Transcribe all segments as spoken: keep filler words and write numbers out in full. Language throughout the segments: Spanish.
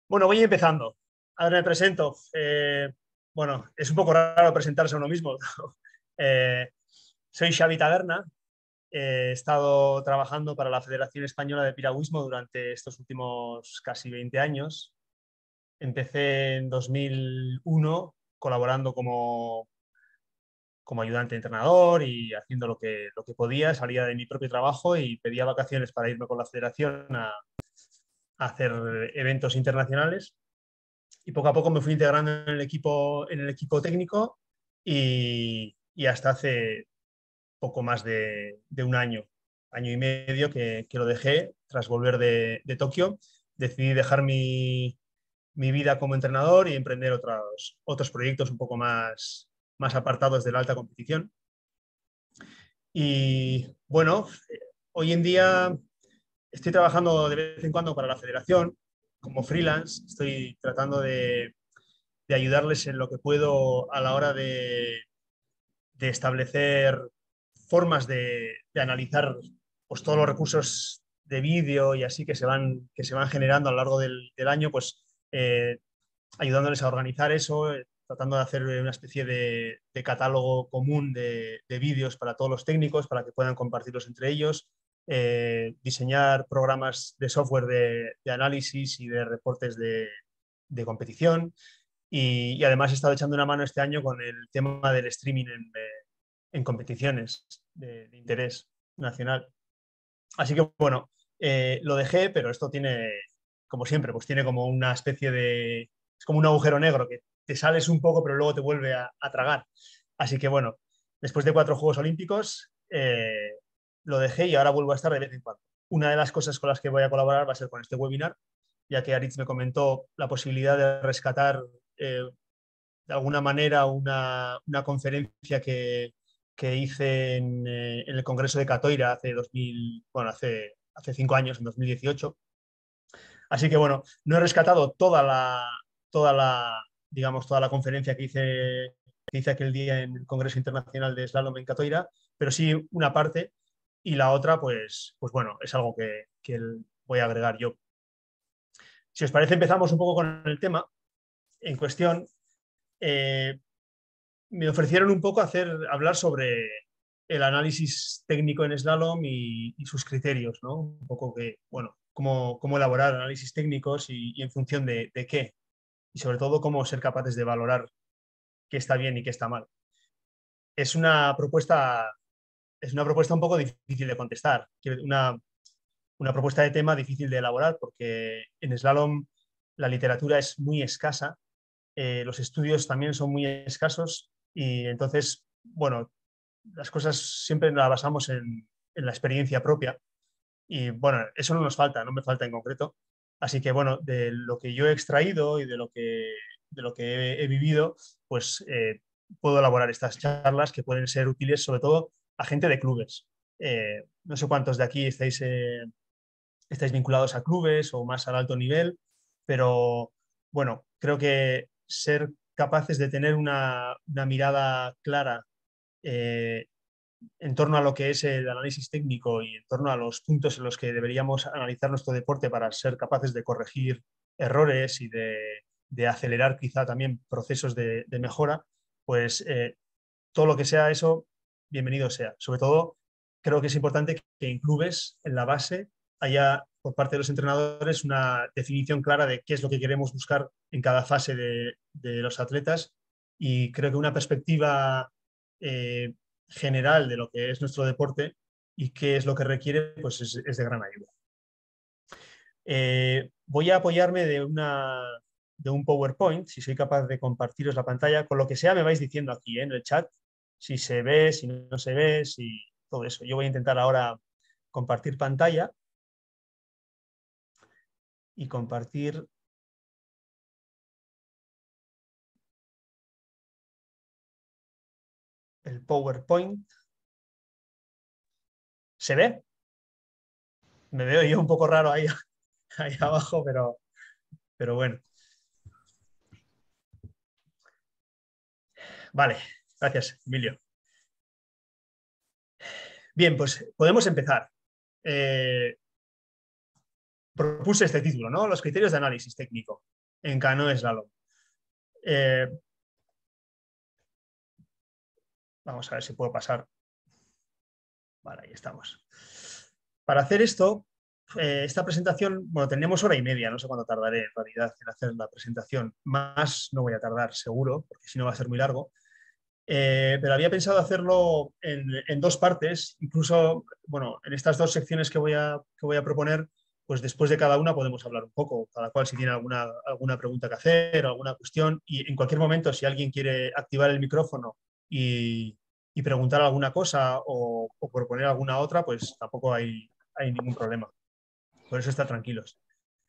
Bueno, voy empezando. Ahora me presento. Eh, bueno, es un poco raro presentarse a uno mismo. Eh, soy Xavi Taberna. Eh, he estado trabajando para la Federación Española de Piragüismo durante estos últimos casi veinte años. Empecé en dos mil uno colaborando como, como ayudante de entrenador y haciendo lo que, lo que podía. Salía de mi propio trabajo y pedía vacaciones para irme con la federación a, a hacer eventos internacionales. Y poco a poco me fui integrando en el equipo, en el equipo técnico y, y hasta hace poco más de, de un año, año y medio que, que lo dejé tras volver de, de Tokio. Decidí dejar mi, mi vida como entrenador y emprender otros, otros proyectos un poco más, más apartados de la alta competición. Y bueno, hoy en día estoy trabajando de vez en cuando para la federación como freelance. Estoy tratando de de ayudarles en lo que puedo a la hora de, de establecer formas de, de analizar pues, todos los recursos de vídeo y así que se van, que se van generando a lo largo del, del año, pues eh, ayudándoles a organizar eso, eh, tratando de hacer una especie de, de catálogo común de, de, vídeos para todos los técnicos, para que puedan compartirlos entre ellos, eh, diseñar programas de software de, de análisis y de reportes de, de competición. Y, y, además he estado echando una mano este año con el tema del streaming en, eh, en competiciones de, de, interés nacional. Así que bueno, eh, lo dejé, pero esto tiene, como siempre, pues tiene como una especie de... Es como un agujero negro que te sales un poco, pero luego te vuelve a, a tragar. Así que bueno, después de cuatro Juegos Olímpicos, eh, lo dejé y ahora vuelvo a estar de vez en cuando. Una de las cosas con las que voy a colaborar va a ser con este webinar, ya que Aritz me comentó la posibilidad de rescatar eh, de alguna manera una, una conferencia que, que hice en, eh, en, el Congreso de Catoira hace dos mil, bueno, hace, hace cinco años, en dos mil dieciocho. Así que bueno, no he rescatado toda la, toda la, digamos, toda la conferencia que hice, que hice aquel día en el Congreso Internacional de Slalom en Catoira, pero sí una parte y la otra, pues, pues bueno, es algo que, que voy a agregar yo. Si os parece, empezamos un poco con el tema en cuestión. Eh, me ofrecieron un poco hacer, hablar sobre el análisis técnico en slalom y, y sus criterios, ¿no? Un poco que, bueno, cómo, cómo elaborar análisis técnicos y, y en función de, de qué. Y sobre todo cómo ser capaces de valorar qué está bien y qué está mal. Es una propuesta, es una propuesta un poco difícil de contestar. Una, una propuesta de tema difícil de elaborar porque en slalom la literatura es muy escasa, eh, los estudios también son muy escasos y entonces, bueno, las cosas siempre las basamos en, en la experiencia propia y bueno, eso no nos falta, no me falta en concreto. Así que bueno, de lo que yo he extraído y de lo que, de lo que he, he vivido, pues eh, puedo elaborar estas charlas que pueden ser útiles sobre todo a gente de clubes. Eh, no sé cuántos de aquí estáis, eh, estáis vinculados a clubes o más al alto nivel, pero bueno, creo que ser capaces de tener una, una mirada clara eh, en torno a lo que es el análisis técnico y en torno a los puntos en los que deberíamos analizar nuestro deporte para ser capaces de corregir errores y de, de acelerar quizá también procesos de, de mejora, pues eh, todo lo que sea eso, bienvenido sea. Sobre todo, creo que es importante que en clubes, en la base, haya por parte de los entrenadores una definición clara de qué es lo que queremos buscar en cada fase de, de los atletas y creo que una perspectiva eh, general de lo que es nuestro deporte y qué es lo que requiere, pues es, es de gran ayuda. Eh, voy a apoyarme de, una, de un PowerPoint, si soy capaz de compartiros la pantalla, con lo que sea me vais diciendo aquí, ¿eh? En el chat, si se ve, si no se ve, si todo eso. Yo voy a intentar ahora compartir pantalla y compartir el PowerPoint. ¿Se ve? Me veo yo un poco raro ahí, ahí abajo, pero, pero bueno. Vale, gracias, Emilio. Bien, pues podemos empezar. Eh, propuse este título, ¿no? Los criterios de análisis técnico en canoe slalom. Eh, vamos a ver si puedo pasar. Vale, ahí estamos. Para hacer esto, eh, esta presentación, bueno, tenemos hora y media, no sé cuánto tardaré en realidad en hacer la presentación. Más no voy a tardar, seguro, porque si no va a ser muy largo. Eh, pero había pensado hacerlo en, en dos partes, incluso, bueno, en estas dos secciones que voy a, que voy a proponer, pues después de cada una podemos hablar un poco, cada cual si tiene alguna, alguna pregunta que hacer o alguna cuestión, y en cualquier momento, si alguien quiere activar el micrófono y, y preguntar alguna cosa o, o proponer alguna otra, pues tampoco hay, hay ningún problema. Por eso estar tranquilos.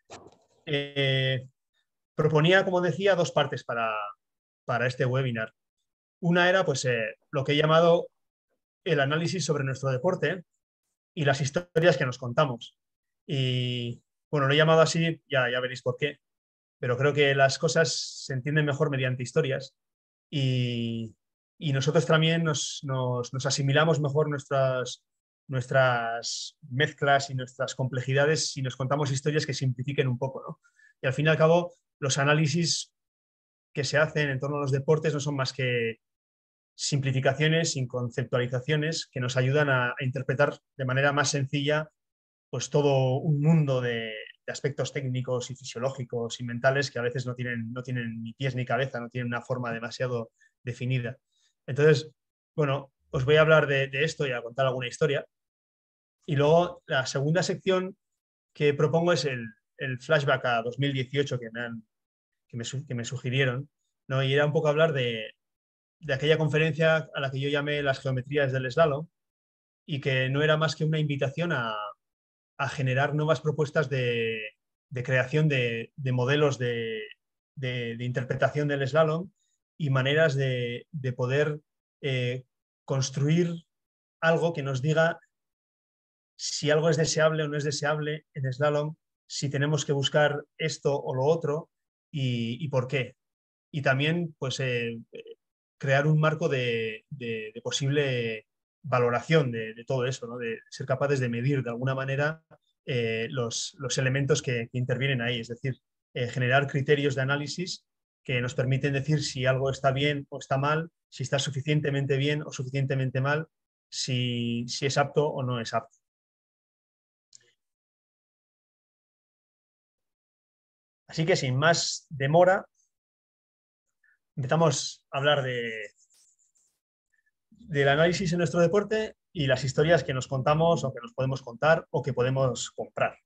Eh, proponía, como decía, dos partes para, para este webinar. Una era pues, eh, lo que he llamado el análisis sobre nuestro deporte y las historias que nos contamos. Y bueno, lo he llamado así, ya, ya veréis por qué, pero creo que las cosas se entienden mejor mediante historias y, y nosotros también nos, nos, nos asimilamos mejor nuestras, nuestras mezclas y nuestras complejidades si nos contamos historias que simplifiquen un poco, ¿no? Y al fin y al cabo, los análisis que se hacen en torno a los deportes no son más que simplificaciones y conceptualizaciones que nos ayudan a, a interpretar de manera más sencilla pues todo un mundo de, de, aspectos técnicos y fisiológicos y mentales que a veces no tienen, no tienen ni pies ni cabeza, no tienen una forma demasiado definida. Entonces, bueno, os voy a hablar de, de esto y a contar alguna historia. Y luego la segunda sección que propongo es el, el flashback a dos mil dieciocho que me, han, que me, que me sugirieron, ¿no? Y era un poco hablar de, de aquella conferencia a la que yo llamé las geometrías del slalom y que no era más que una invitación a, a generar nuevas propuestas de, de creación de, de modelos de, de, de, interpretación del slalom y maneras de, de poder eh, construir algo que nos diga si algo es deseable o no es deseable en slalom, si tenemos que buscar esto o lo otro y, y por qué. Y también, pues, eh, crear un marco de, de, de posible valoración de, de, todo eso, ¿no? De ser capaces de medir de alguna manera eh, los, los, elementos que, que, intervienen ahí, es decir, eh, generar criterios de análisis que nos permiten decir si algo está bien o está mal, si está suficientemente bien o suficientemente mal, si, si es apto o no es apto. Así que sin más demora, empezamos a hablar de, del análisis en nuestro deporte y las historias que nos contamos o que nos podemos contar o que podemos comprar.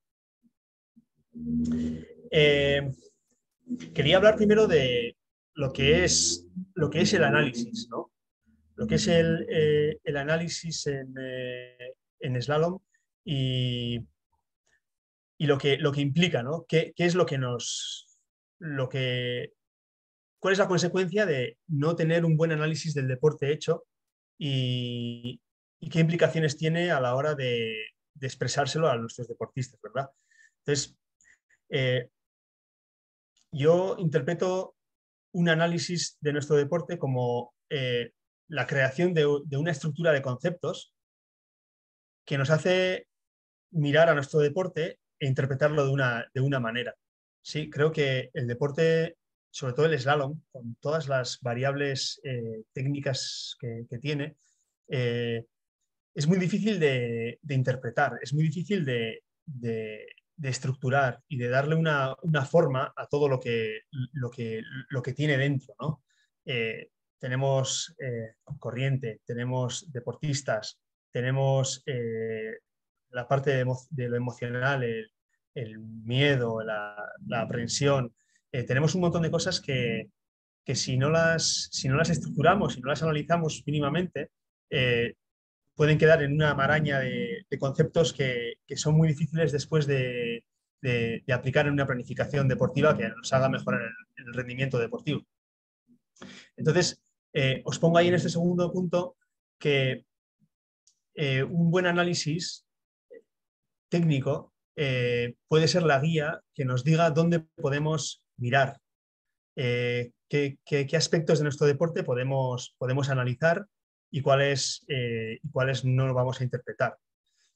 Eh, quería hablar primero de lo que es, lo que es el análisis, ¿no? Lo que es el, eh, el análisis en, eh, en slalom y, y lo, que, lo que implica, ¿no? ¿Qué, qué es lo que nos... Lo que, ¿Cuál es la consecuencia de no tener un buen análisis del deporte hecho y, y qué implicaciones tiene a la hora de, de expresárselo a nuestros deportistas, ¿verdad? Entonces, eh, yo interpreto un análisis de nuestro deporte como eh, la creación de, de una estructura de conceptos que nos hace mirar a nuestro deporte e interpretarlo de una, de una manera. Sí, creo que el deporte, sobre todo el slalom, con todas las variables eh, técnicas que, que tiene, eh, es muy difícil de, de interpretar, es muy difícil de, de, de estructurar y de darle una, una, forma a todo lo que, lo que, lo que tiene dentro, ¿no? Eh, tenemos eh, corriente, tenemos deportistas, tenemos eh, la parte de, de, lo emocional, el, el miedo, la, la aprensión. Eh, tenemos un montón de cosas que, que si, no las, si no las estructuramos, si no las analizamos mínimamente, eh, pueden quedar en una maraña de, de conceptos que, que, son muy difíciles después de, de, de, aplicar en una planificación deportiva que nos haga mejorar el, el rendimiento deportivo. Entonces, eh, os pongo ahí en este segundo punto que eh, un buen análisis técnico eh, puede ser la guía que nos diga dónde podemos mirar, eh, qué, qué, qué aspectos de nuestro deporte podemos, podemos analizar y cuáles, eh, y cuáles no lo vamos a interpretar.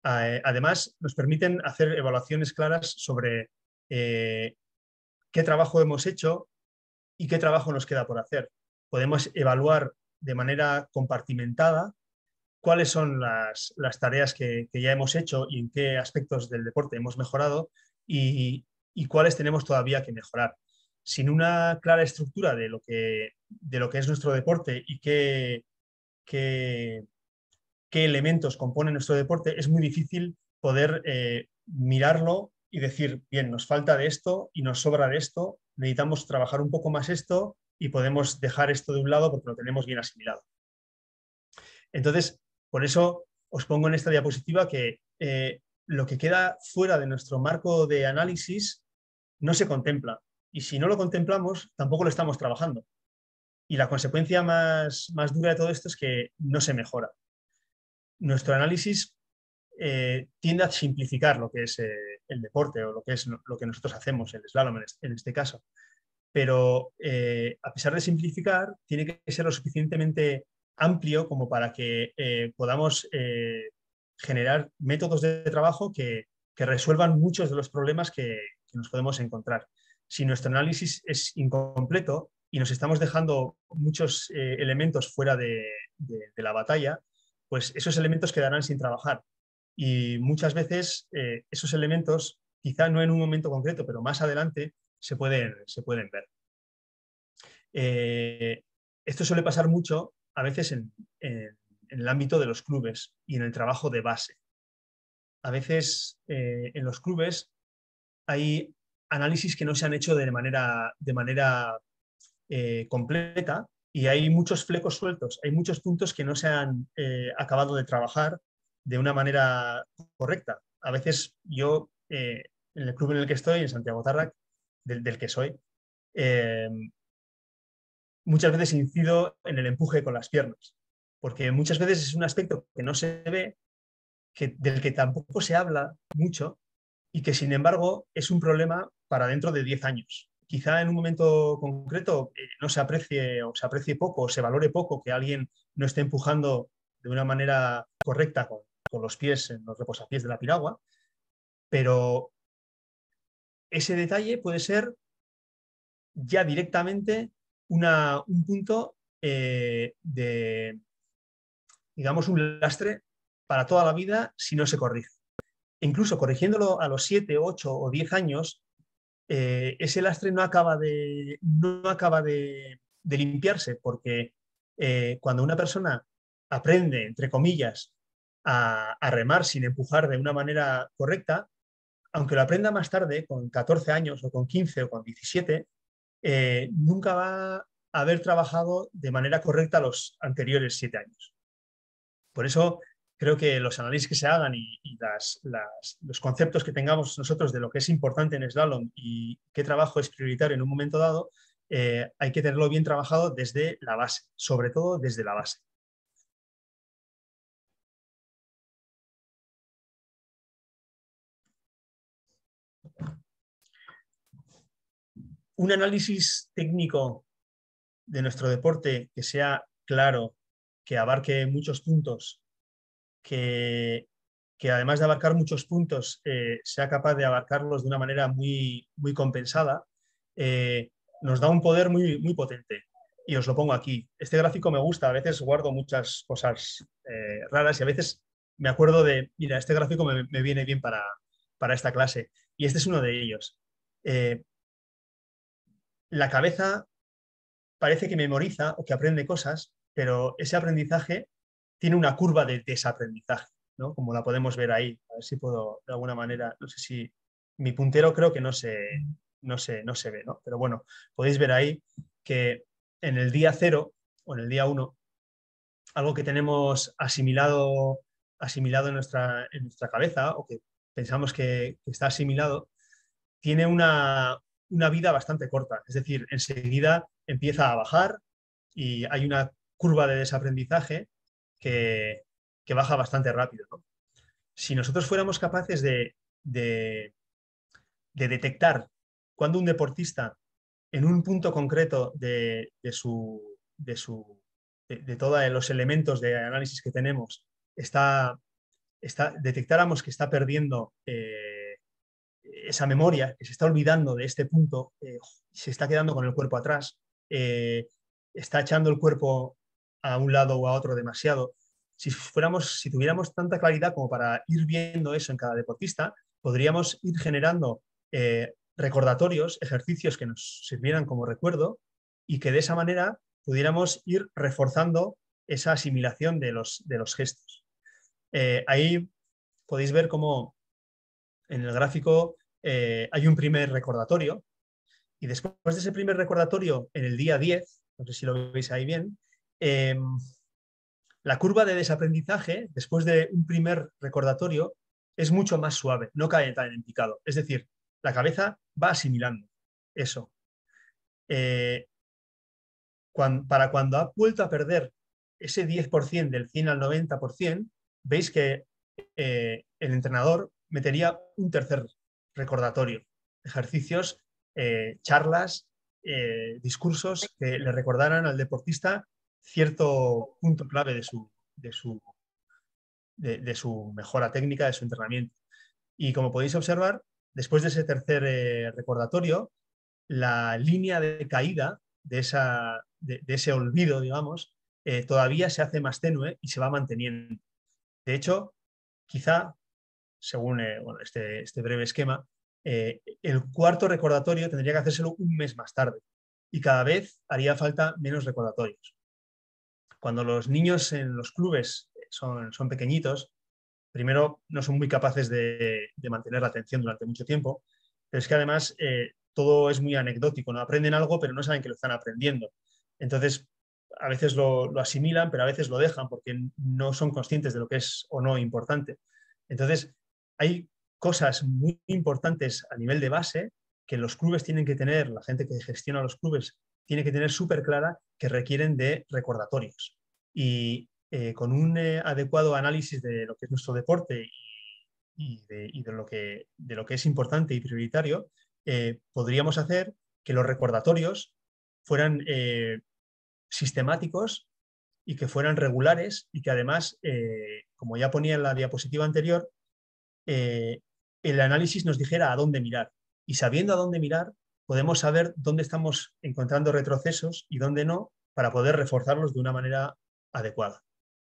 Eh, además, nos permiten hacer evaluaciones claras sobre eh, qué trabajo hemos hecho y qué trabajo nos queda por hacer. Podemos evaluar de manera compartimentada cuáles son las, las tareas que, que, ya hemos hecho y en qué aspectos del deporte hemos mejorado y, y cuáles tenemos todavía que mejorar. Sin una clara estructura de lo que, de lo que es nuestro deporte y qué, qué, qué elementos componen nuestro deporte, es muy difícil poder eh, mirarlo y decir, bien, nos falta de esto y nos sobra de esto, necesitamos trabajar un poco más esto y podemos dejar esto de un lado porque lo tenemos bien asimilado. Entonces, por eso os pongo en esta diapositiva que eh, lo que queda fuera de nuestro marco de análisis no se contempla. Y si no lo contemplamos, tampoco lo estamos trabajando. Y la consecuencia más, más dura de todo esto es que no se mejora. Nuestro análisis eh, tiende a simplificar lo que es eh, el deporte o lo que es lo que nosotros hacemos, el slalom en este, en este caso. Pero eh, a pesar de simplificar, tiene que ser lo suficientemente amplio como para que eh, podamos eh, generar métodos de trabajo que, que, resuelvan muchos de los problemas que, que nos podemos encontrar. Si nuestro análisis es incompleto y nos estamos dejando muchos eh, elementos fuera de, de, de la batalla, pues esos elementos quedarán sin trabajar. Y muchas veces eh, esos elementos, quizá no en un momento concreto, pero más adelante, se pueden, se pueden ver. Eh, esto suele pasar mucho a veces en, en, en el ámbito de los clubes y en el trabajo de base. A veces eh, en los clubes hay análisis que no se han hecho de manera, de manera eh, completa y hay muchos flecos sueltos, hay muchos puntos que no se han eh, acabado de trabajar de una manera correcta. A veces yo, eh, en el club en el que estoy, en Santiago Tarrac, del, del que soy, eh, muchas veces incido en el empuje con las piernas, porque muchas veces es un aspecto que no se ve, que, del que tampoco se habla mucho y que sin embargo es un problema para dentro de diez años. Quizá en un momento concreto eh, no se aprecie o se aprecie poco o se valore poco que alguien no esté empujando de una manera correcta con, con los pies en los reposapiés de la piragua, pero ese detalle puede ser ya directamente una, un punto eh, de, digamos, un lastre para toda la vida si no se corrige. Incluso corrigiéndolo a los siete, ocho o diez años, eh, ese lastre no acaba de, no acaba de, de limpiarse porque eh, cuando una persona aprende, entre comillas, a, a remar sin empujar de una manera correcta, aunque lo aprenda más tarde, con catorce años o con quince o con diecisiete, eh, nunca va a haber trabajado de manera correcta los anteriores siete años. Por eso creo que los análisis que se hagan y, y las, las, los conceptos que tengamos nosotros de lo que es importante en slalom y qué trabajo es prioritario en un momento dado, eh, hay que tenerlo bien trabajado desde la base, sobre todo desde la base. Un análisis técnico de nuestro deporte que sea claro, que abarque muchos puntos, que, que además de abarcar muchos puntos, eh, sea capaz de abarcarlos de una manera muy, muy compensada, eh, nos da un poder muy, muy potente. Y os lo pongo aquí. Este gráfico me gusta, a veces guardo muchas cosas eh, raras y a veces me acuerdo de, mira, este gráfico me, me viene bien para, para esta clase. Y este es uno de ellos. Eh, la cabeza parece que memoriza o que aprende cosas, pero ese aprendizaje tiene una curva de desaprendizaje, ¿no? Como la podemos ver ahí. A ver si puedo, de alguna manera, no sé si mi puntero creo que no se, no se, no se ve, ¿no? Pero bueno, podéis ver ahí que en el día cero o en el día uno, algo que tenemos asimilado, asimilado en, nuestra, en nuestra cabeza o que pensamos que, que está asimilado, tiene una, una vida bastante corta. Es decir, enseguida empieza a bajar y hay una curva de desaprendizaje que, que baja bastante rápido, ¿no? Si nosotros fuéramos capaces de, de, de detectar cuando un deportista en un punto concreto de, de su, de, su, de, de todos los elementos de análisis que tenemos está está, detectáramos que está perdiendo eh, esa memoria, que se está olvidando de este punto, eh, se está quedando con el cuerpo atrás, eh, está echando el cuerpo a un lado o a otro demasiado. Si fuéramos, si tuviéramos tanta claridad como para ir viendo eso en cada deportista, podríamos ir generando eh, recordatorios, ejercicios que nos sirvieran como recuerdo y que de esa manera pudiéramos ir reforzando esa asimilación de los, de los gestos. Eh, ahí podéis ver cómo en el gráfico eh, hay un primer recordatorio y después de ese primer recordatorio en el día diez, no sé si lo veis ahí bien, eh, la curva de desaprendizaje después de un primer recordatorio es mucho más suave, no cae tan en picado. Es decir, la cabeza va asimilando eso. Eh, cuando, para cuando ha vuelto a perder ese diez por ciento del cien al noventa por ciento, veis que eh, el entrenador metería un tercer recordatorio, ejercicios, eh, charlas, eh, discursos que le recordaran al deportista cierto punto clave de su, de su, de, de su mejora técnica, de su entrenamiento. Y como podéis observar, después de ese tercer eh, recordatorio, la línea de caída de, esa, de, de ese olvido, digamos, eh, todavía se hace más tenue y se va manteniendo. De hecho, quizá, según eh, bueno, este, este breve esquema, eh, el cuarto recordatorio tendría que hacérselo un mes más tarde y cada vez haría falta menos recordatorios. Cuando los niños en los clubes son, son pequeñitos, primero no son muy capaces de, de mantener la atención durante mucho tiempo, pero es que además eh, todo es muy anecdótico, ¿no? Aprenden algo pero no saben que lo están aprendiendo. Entonces, a veces lo, lo asimilan, pero a veces lo dejan porque no son conscientes de lo que es o no importante. Entonces, hay cosas muy importantes a nivel de base que los clubes tienen que tener, la gente que gestiona los clubes tiene que tener súper clara que requieren de recordatorios. Y eh, con un eh, adecuado análisis de lo que es nuestro deporte y, y, de, y de, lo que, de, lo que, es importante y prioritario, eh, podríamos hacer que los recordatorios fueran eh, sistemáticos y que fueran regulares y que además, eh, como ya ponía en la diapositiva anterior, eh, el análisis nos dijera a dónde mirar. Y sabiendo a dónde mirar, podemos saber dónde estamos encontrando retrocesos y dónde no, para poder reforzarlos de una manera adecuada.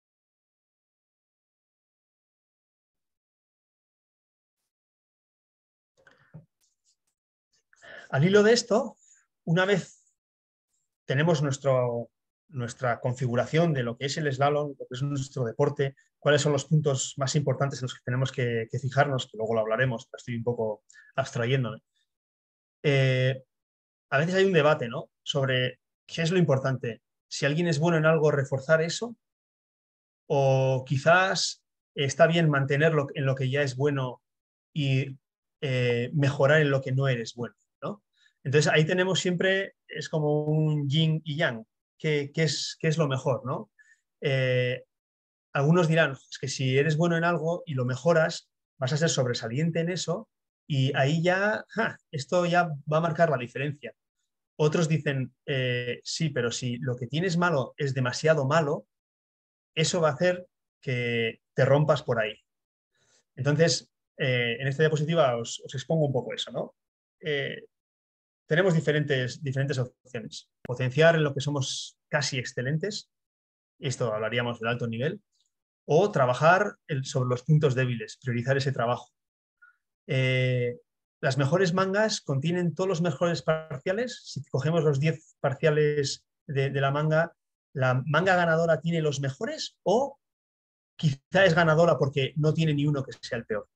Al hilo de esto, una vez tenemos nuestro, nuestra configuración de lo que es el slalom, lo que es nuestro deporte, cuáles son los puntos más importantes en los que tenemos que, que fijarnos, que luego lo hablaremos, estoy un poco abstrayéndome. Eh, a veces hay un debate, ¿no?, sobre qué es lo importante. Si alguien es bueno en algo, reforzar eso, o quizás está bien mantenerlo en lo que ya es bueno y eh, mejorar en lo que no eres bueno, ¿no? Entonces ahí tenemos siempre, es como un yin y yang, ¿qué, qué, es, qué es lo mejor, ¿no? Eh, algunos dirán, es que si eres bueno en algo y lo mejoras, vas a ser sobresaliente en eso y ahí ya, ja, esto ya va a marcar la diferencia. Otros dicen, eh, sí, pero si lo que tienes malo es demasiado malo, eso va a hacer que te rompas por ahí. Entonces, eh, en esta diapositiva os, os, expongo un poco eso, ¿no? Eh, tenemos diferentes, diferentes opciones. Potenciar en lo que somos casi excelentes, esto hablaríamos del alto nivel, o trabajar el, sobre los puntos débiles, priorizar ese trabajo. Eh, las mejores mangas contienen todos los mejores parciales. Si cogemos los diez parciales de, de la manga, ¿la manga ganadora tiene los mejores o quizá es ganadora porque no tiene ni uno que sea el peor?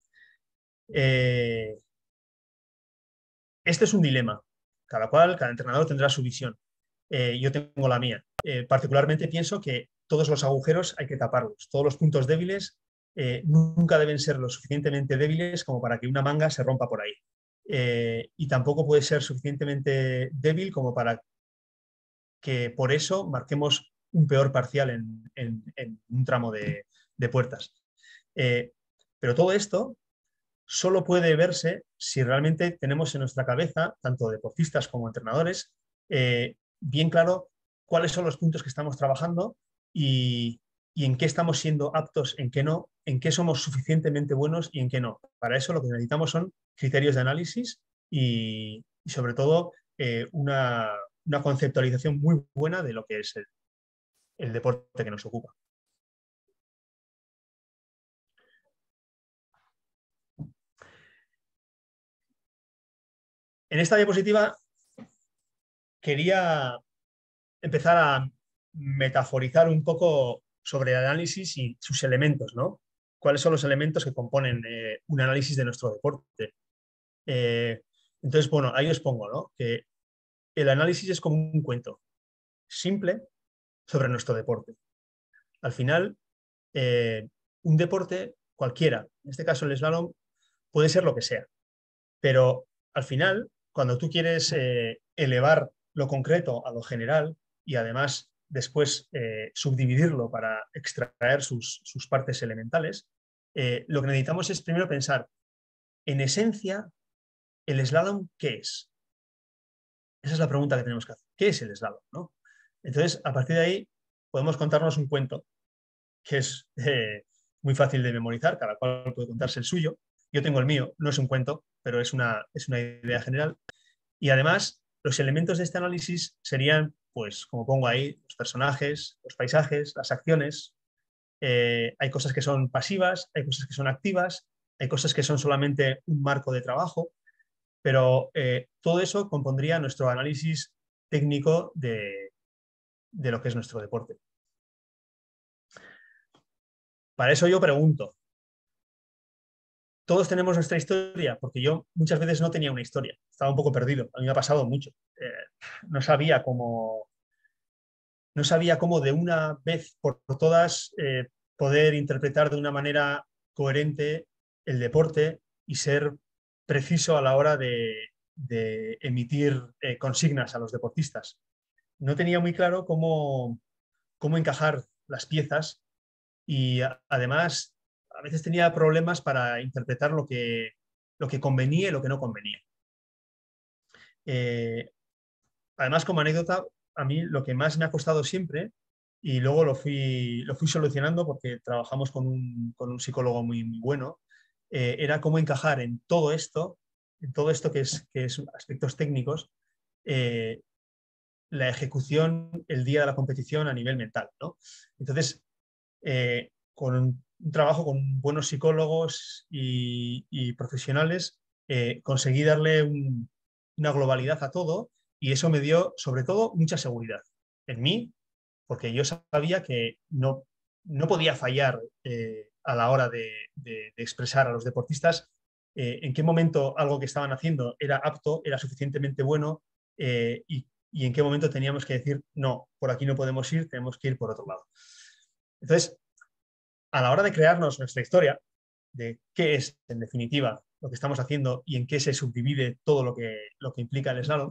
Eh, este es un dilema. Cada cual, cada entrenador tendrá su visión. Eh, yo tengo la mía. Eh, particularmente pienso que todos los agujeros hay que taparlos. Todos los puntos débiles eh, nunca deben ser lo suficientemente débiles como para que una manga se rompa por ahí. Eh, y tampoco puede ser suficientemente débil como para que por eso marquemos un peor parcial en, en, en un tramo de, de puertas. Eh, pero todo esto solo puede verse si realmente tenemos en nuestra cabeza, tanto deportistas como entrenadores, eh, bien claro cuáles son los puntos que estamos trabajando y, y en qué estamos siendo aptos, en qué no, en qué somos suficientemente buenos y en qué no. Para eso lo que necesitamos son criterios de análisis y, y sobre todo, eh, una, una conceptualización muy buena de lo que es el, el deporte que nos ocupa. En esta diapositiva quería empezar a metaforizar un poco sobre el análisis y sus elementos, ¿no? ¿Cuáles son los elementos que componen eh, un análisis de nuestro deporte? Eh, entonces, bueno, ahí os pongo, ¿no? Que el análisis es como un cuento simple sobre nuestro deporte. Al final, eh, un deporte cualquiera, en este caso el slalom, puede ser lo que sea, pero al final, cuando tú quieres eh, elevar lo concreto a lo general y además después eh, subdividirlo para extraer sus, sus partes elementales, eh, lo que necesitamos es primero pensar, en esencia, ¿el slalom qué es? Esa es la pregunta que tenemos que hacer. ¿Qué es el slalom, ¿no? Entonces, a partir de ahí, podemos contarnos un cuento que es eh, muy fácil de memorizar, cada cual puede contarse el suyo. Yo tengo el mío, no es un cuento, pero es una, es una idea general. Y además, los elementos de este análisis serían, pues, como pongo ahí, los personajes, los paisajes, las acciones. Eh, hay cosas que son pasivas, hay cosas que son activas, hay cosas que son solamente un marco de trabajo, pero eh, todo eso compondría nuestro análisis técnico de, de lo que es nuestro deporte. Para eso yo pregunto, ¿todos tenemos nuestra historia? Porque yo muchas veces no tenía una historia, estaba un poco perdido, a mí me ha pasado mucho. Eh, no sabía cómo, no sabía cómo de una vez por todas eh, poder interpretar de una manera coherente el deporte y ser preciso a la hora de, de emitir eh, consignas a los deportistas. No tenía muy claro cómo, cómo encajar las piezas y a, además a veces tenía problemas para interpretar lo que, lo que convenía y lo que no convenía. Eh, además, como anécdota, a mí lo que más me ha costado siempre, y luego lo fui, lo fui solucionando porque trabajamos con un, con un psicólogo muy, muy bueno, eh, era cómo encajar en todo esto, en todo esto que es, que es aspectos técnicos, eh, la ejecución el día de la competición a nivel mental, ¿no? Entonces, eh, con un, un, trabajo con buenos psicólogos y, y profesionales, eh, conseguí darle un, una globalidad a todo y eso me dio, sobre todo, mucha seguridad en mí, porque yo sabía que no, no podía fallar eh, a la hora de, de, de, expresar a los deportistas eh, en qué momento algo que estaban haciendo era apto, era suficientemente bueno eh, y, y en qué momento teníamos que decir, no, por aquí no podemos ir, tenemos que ir por otro lado. Entonces, a la hora de crearnos nuestra historia, de qué es, en definitiva, lo que estamos haciendo y en qué se subdivide todo lo que, lo que implica el slalom,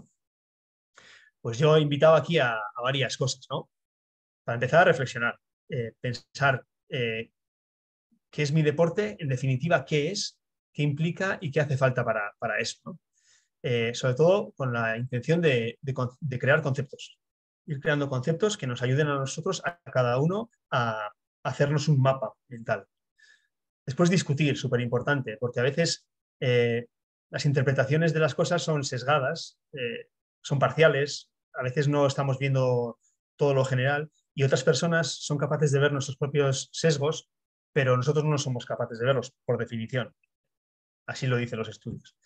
pues yo he invitado aquí a, a varias cosas, ¿no? Para empezar a reflexionar, eh, pensar eh, qué es mi deporte, en definitiva, qué es, qué implica y qué hace falta para, para eso, ¿no? Eh, sobre todo con la intención de, de, de crear conceptos, ir creando conceptos que nos ayuden a nosotros, a cada uno, a hacernos un mapa mental. Después discutir, súper importante, porque a veces eh, las interpretaciones de las cosas son sesgadas, eh, son parciales, a veces no estamos viendo todo lo general y otras personas son capaces de ver nuestros propios sesgos, pero nosotros no somos capaces de verlos, por definición. Así lo dicen los estudios.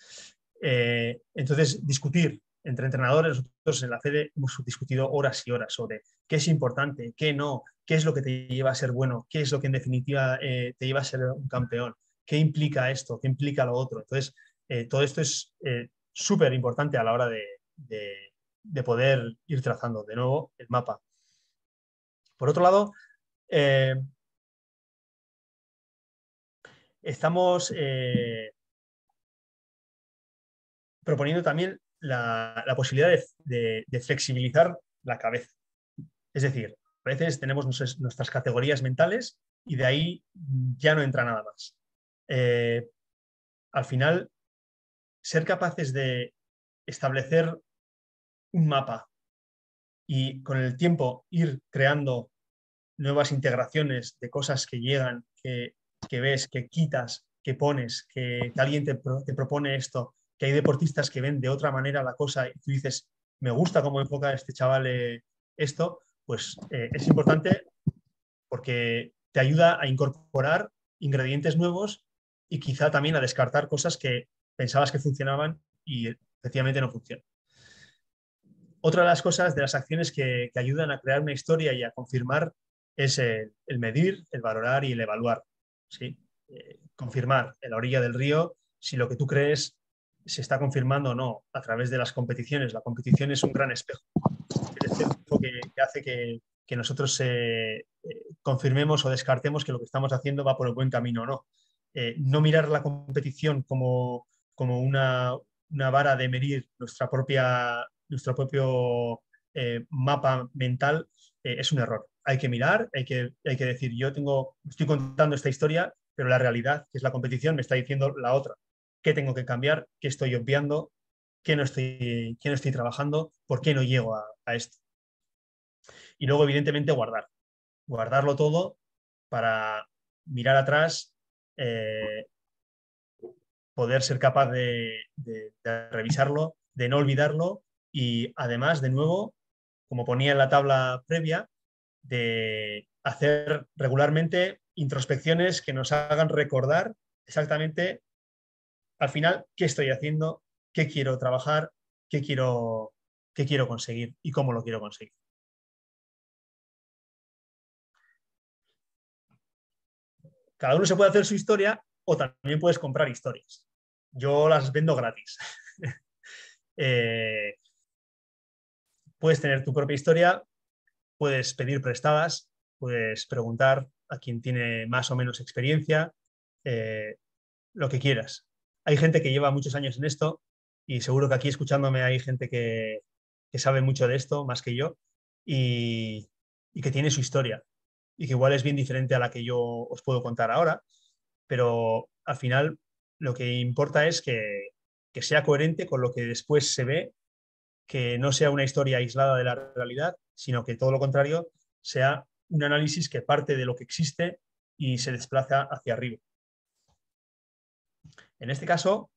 Eh, entonces, discutir entre entrenadores, nosotros en la FEDE hemos discutido horas y horas sobre qué es importante, qué no, qué es lo que te lleva a ser bueno, qué es lo que en definitiva eh, te lleva a ser un campeón, qué implica esto, qué implica lo otro. Entonces, eh, todo esto es eh, súper importante a la hora de, de, de, poder ir trazando de nuevo el mapa. Por otro lado, eh, estamos eh, proponiendo también la, la posibilidad de, de, de flexibilizar la cabeza. Es decir, a veces tenemos nuestras, nuestras categorías mentales y de ahí ya no entra nada más. Eh, al final, ser capaces de establecer un mapa y con el tiempo ir creando nuevas integraciones de cosas que llegan, que, que ves, que quitas, que pones, que, que alguien te, te propone esto, que hay deportistas que ven de otra manera la cosa y tú dices, me gusta cómo enfoca este chaval eh, esto, pues eh, es importante porque te ayuda a incorporar ingredientes nuevos y quizá también a descartar cosas que pensabas que funcionaban y efectivamente no funcionan. Otra de las cosas, de las acciones que, que ayudan a crear una historia y a confirmar es el, el medir, el valorar y el evaluar. ¿Sí? Eh, confirmar en la orilla del río si lo que tú crees se está confirmando o no a través de las competiciones. La competición es un gran espejo. El espejo que, que hace que, que nosotros eh, eh, confirmemos o descartemos que lo que estamos haciendo va por el buen camino o no. Eh, no mirar la competición como, como una, una vara de medir nuestra propia, nuestro propio eh, mapa mental eh, es un error. Hay que mirar, hay que, hay que decir, yo tengo, estoy contando esta historia, pero la realidad, que es la competición, me está diciendo la otra. ¿Qué tengo que cambiar? ¿Qué estoy obviando? ¿Qué no estoy, qué no estoy trabajando? ¿Por qué no llego a, a esto? Y luego, evidentemente, guardar. Guardarlo todo para mirar atrás, eh, poder ser capaz de, de, de revisarlo, de no olvidarlo y además, de nuevo, como ponía en la tabla previa, de hacer regularmente introspecciones que nos hagan recordar exactamente al final qué estoy haciendo, qué quiero trabajar, qué quiero, qué quiero conseguir y cómo lo quiero conseguir. Cada uno se puede hacer su historia o también puedes comprar historias. Yo las vendo gratis. eh, puedes tener tu propia historia, puedes pedir prestadas, puedes preguntar a quien tiene más o menos experiencia, eh, lo que quieras. Hay gente que lleva muchos años en esto y seguro que aquí escuchándome hay gente que, que sabe mucho de esto, más que yo, y, y que tiene su historia y que igual es bien diferente a la que yo os puedo contar ahora, pero al final lo que importa es que, que sea coherente con lo que después se ve, que no sea una historia aislada de la realidad, sino que todo lo contrario sea un análisis que parte de lo que existe y se desplaza hacia arriba. En este caso,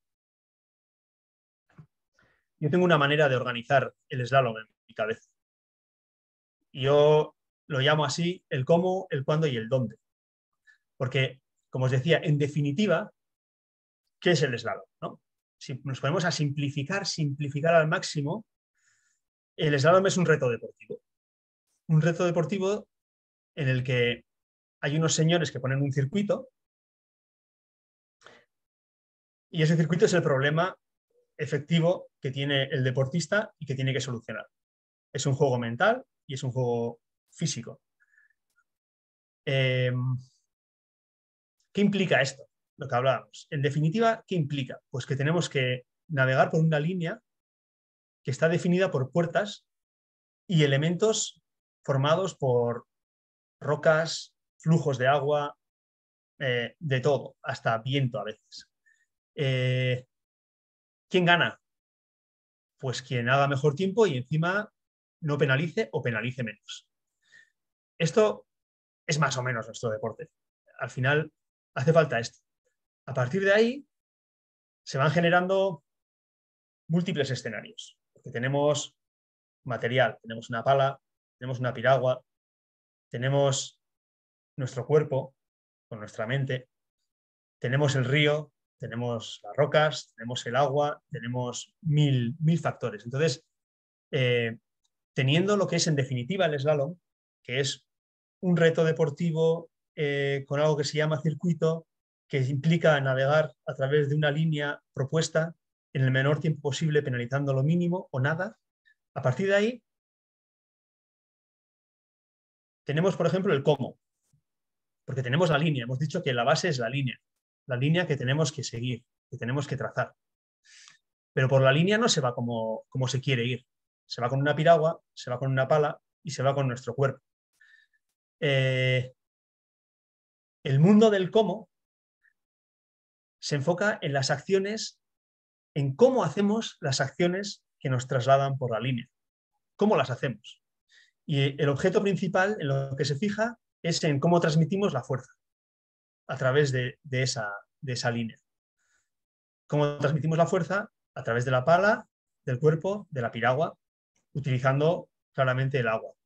yo tengo una manera de organizar el slalom en mi cabeza. Yo lo llamo así, el cómo, el cuándo y el dónde. Porque, como os decía, en definitiva, ¿qué es el slalom? ¿No? Si nos ponemos a simplificar, simplificar al máximo, el slalom es un reto deportivo. Un reto deportivo en el que hay unos señores que ponen un circuito y ese circuito es el problema efectivo que tiene el deportista y que tiene que solucionar. Es un juego mental y es un juego físico. Eh, ¿Qué implica esto? Lo que hablábamos. En definitiva, ¿qué implica? Pues que tenemos que navegar por una línea que está definida por puertas y elementos formados por rocas, flujos de agua, eh, de todo, hasta viento a veces. Eh, ¿Quién gana? Pues quien haga mejor tiempo y encima no penalice o penalice menos. Esto es más o menos nuestro deporte. Al final hace falta esto. A partir de ahí se van generando múltiples escenarios, porque tenemos material, tenemos una pala, tenemos una piragua, tenemos nuestro cuerpo con nuestra mente, tenemos el río, tenemos las rocas, tenemos el agua, tenemos mil, mil factores. Entonces, eh, teniendo lo que es en definitiva el slalom, que es un reto deportivo eh, con algo que se llama circuito, que implica navegar a través de una línea propuesta en el menor tiempo posible, penalizando lo mínimo o nada. A partir de ahí, tenemos, por ejemplo, el cómo, porque tenemos la línea. Hemos dicho que la base es la línea, la línea que tenemos que seguir, que tenemos que trazar. Pero por la línea no se va como, como se quiere ir. Se va con una piragua, se va con una pala y se va con nuestro cuerpo. Eh, el mundo del cómo se enfoca en las acciones, en cómo hacemos las acciones que nos trasladan por la línea. ¿Cómo las hacemos? Y el objeto principal en lo que se fija es en cómo transmitimos la fuerza a través de, de, esa, de esa línea. Cómo transmitimos la fuerza a través de la pala, del cuerpo, de la piragua, utilizando claramente el agua.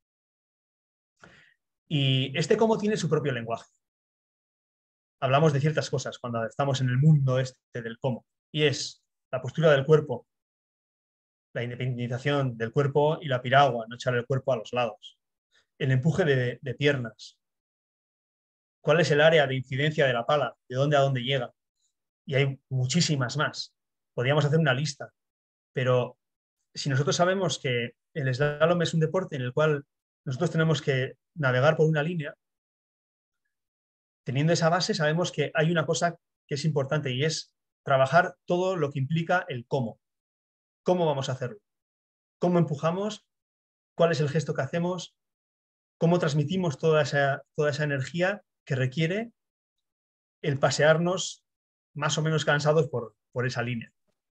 Y este cómo tiene su propio lenguaje. Hablamos de ciertas cosas cuando estamos en el mundo este del cómo, y es la postura del cuerpo, la independización del cuerpo y la piragua, no echar el cuerpo a los lados, el empuje de, de piernas, cuál es el área de incidencia de la pala, de dónde a dónde llega, y hay muchísimas más. Podríamos hacer una lista, pero si nosotros sabemos que el slalom es un deporte en el cual nosotros tenemos que navegar por una línea, teniendo esa base sabemos que hay una cosa que es importante y es trabajar todo lo que implica el cómo. ¿Cómo vamos a hacerlo? ¿Cómo empujamos? ¿Cuál es el gesto que hacemos? ¿Cómo transmitimos toda esa, toda esa energía que requiere el pasearnos más o menos cansados por, por esa línea?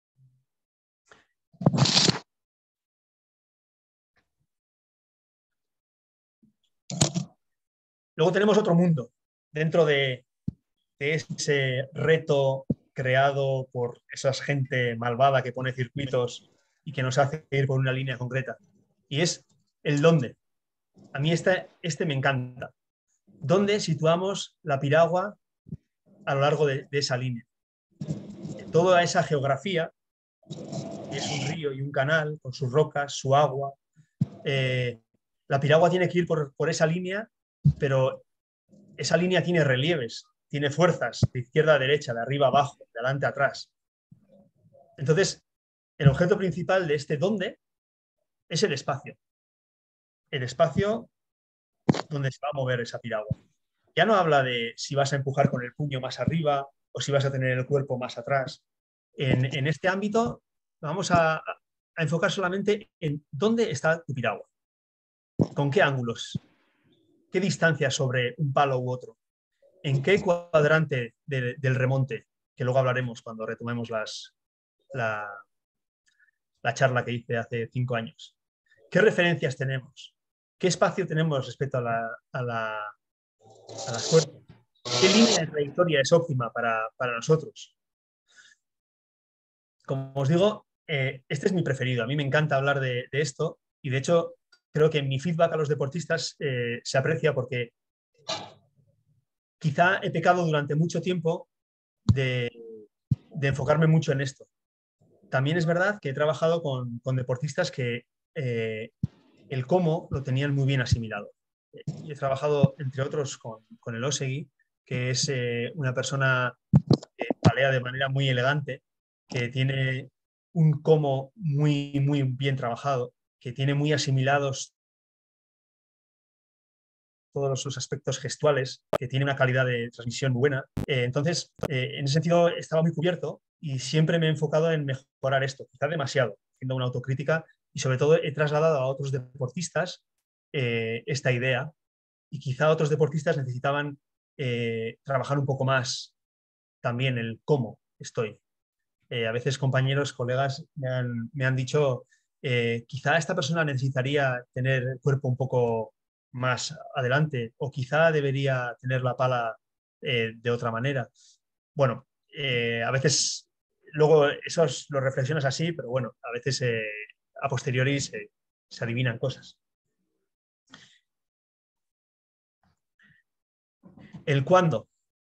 Luego tenemos otro mundo dentro de, de ese reto creado por esa gente malvada que pone circuitos y que nos hace ir por una línea concreta. Y es el dónde. A mí este, este me encanta. ¿Dónde situamos la piragua a lo largo de, de esa línea? Toda esa geografía, que es un río y un canal con sus rocas, su agua. Eh, la piragua tiene que ir por, por esa línea, pero esa línea tiene relieves, tiene fuerzas de izquierda a derecha, de arriba a abajo, de adelante a atrás. Entonces, el objeto principal de este dónde es el espacio. El espacio donde se va a mover esa piragua. Ya no habla de si vas a empujar con el puño más arriba o si vas a tener el cuerpo más atrás. En, en este ámbito vamos a, a enfocar solamente en dónde está tu piragua, con qué ángulos, qué distancia sobre un palo u otro, en qué cuadrante de, del remonte, que luego hablaremos cuando retomemos las, la, la charla que hice hace cinco años. ¿Qué referencias tenemos? ¿Qué espacio tenemos respecto a, la, a, la, a las fuerzas? ¿Qué línea de trayectoria es óptima para, para nosotros? Como os digo, eh, este es mi preferido. A mí me encanta hablar de, de esto y, de hecho, creo que mi feedback a los deportistas eh, se aprecia porque quizá he pecado durante mucho tiempo de, de enfocarme mucho en esto. También es verdad que he trabajado con, con deportistas que eh, el cómo lo tenían muy bien asimilado. Y he trabajado, entre otros, con, con el Osegui, que es eh, una persona que palea de manera muy elegante, que tiene un cómo muy, muy bien trabajado, que tiene muy asimilados todos sus aspectos gestuales, que tiene una calidad de transmisión buena. Eh, entonces, eh, en ese sentido, estaba muy cubierto y siempre me he enfocado en mejorar esto, quizás demasiado, haciendo una autocrítica y sobre todo he trasladado a otros deportistas eh, esta idea y quizá otros deportistas necesitaban eh, trabajar un poco más también el cómo estoy. Eh, a veces compañeros, colegas me han, me han dicho, eh, quizá esta persona necesitaría tener el cuerpo un poco más adelante o quizá debería tener la pala eh, de otra manera. Bueno, eh, a veces luego eso lo reflexionas así, pero bueno, a veces eh, a posteriori se, se adivinan cosas. El cuándo.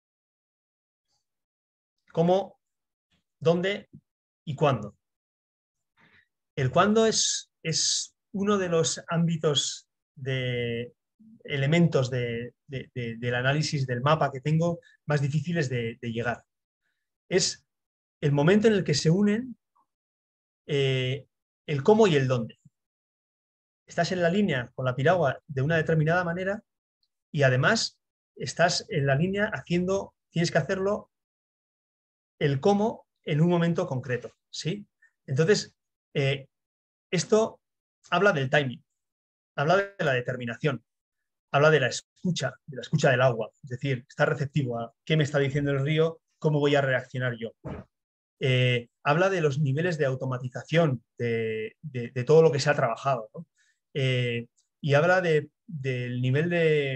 ¿Cómo? ¿Dónde? ¿Y cuándo? El cuándo es, es uno de los ámbitos de elementos de, de, de, del análisis del mapa que tengo más difíciles de, de llegar. Es el momento en el que se unen eh, el cómo y el dónde. Estás en la línea con la piragua de una determinada manera y además estás en la línea haciendo, tienes que hacerlo el cómo en un momento concreto, ¿sí? Entonces, eh, esto habla del timing, habla de la determinación, habla de la escucha, de la escucha del agua, es decir, estar receptivo a qué me está diciendo el río, cómo voy a reaccionar yo. Eh, habla de los niveles de automatización de, de, de todo lo que se ha trabajado, ¿no? Eh, y habla de, del nivel de,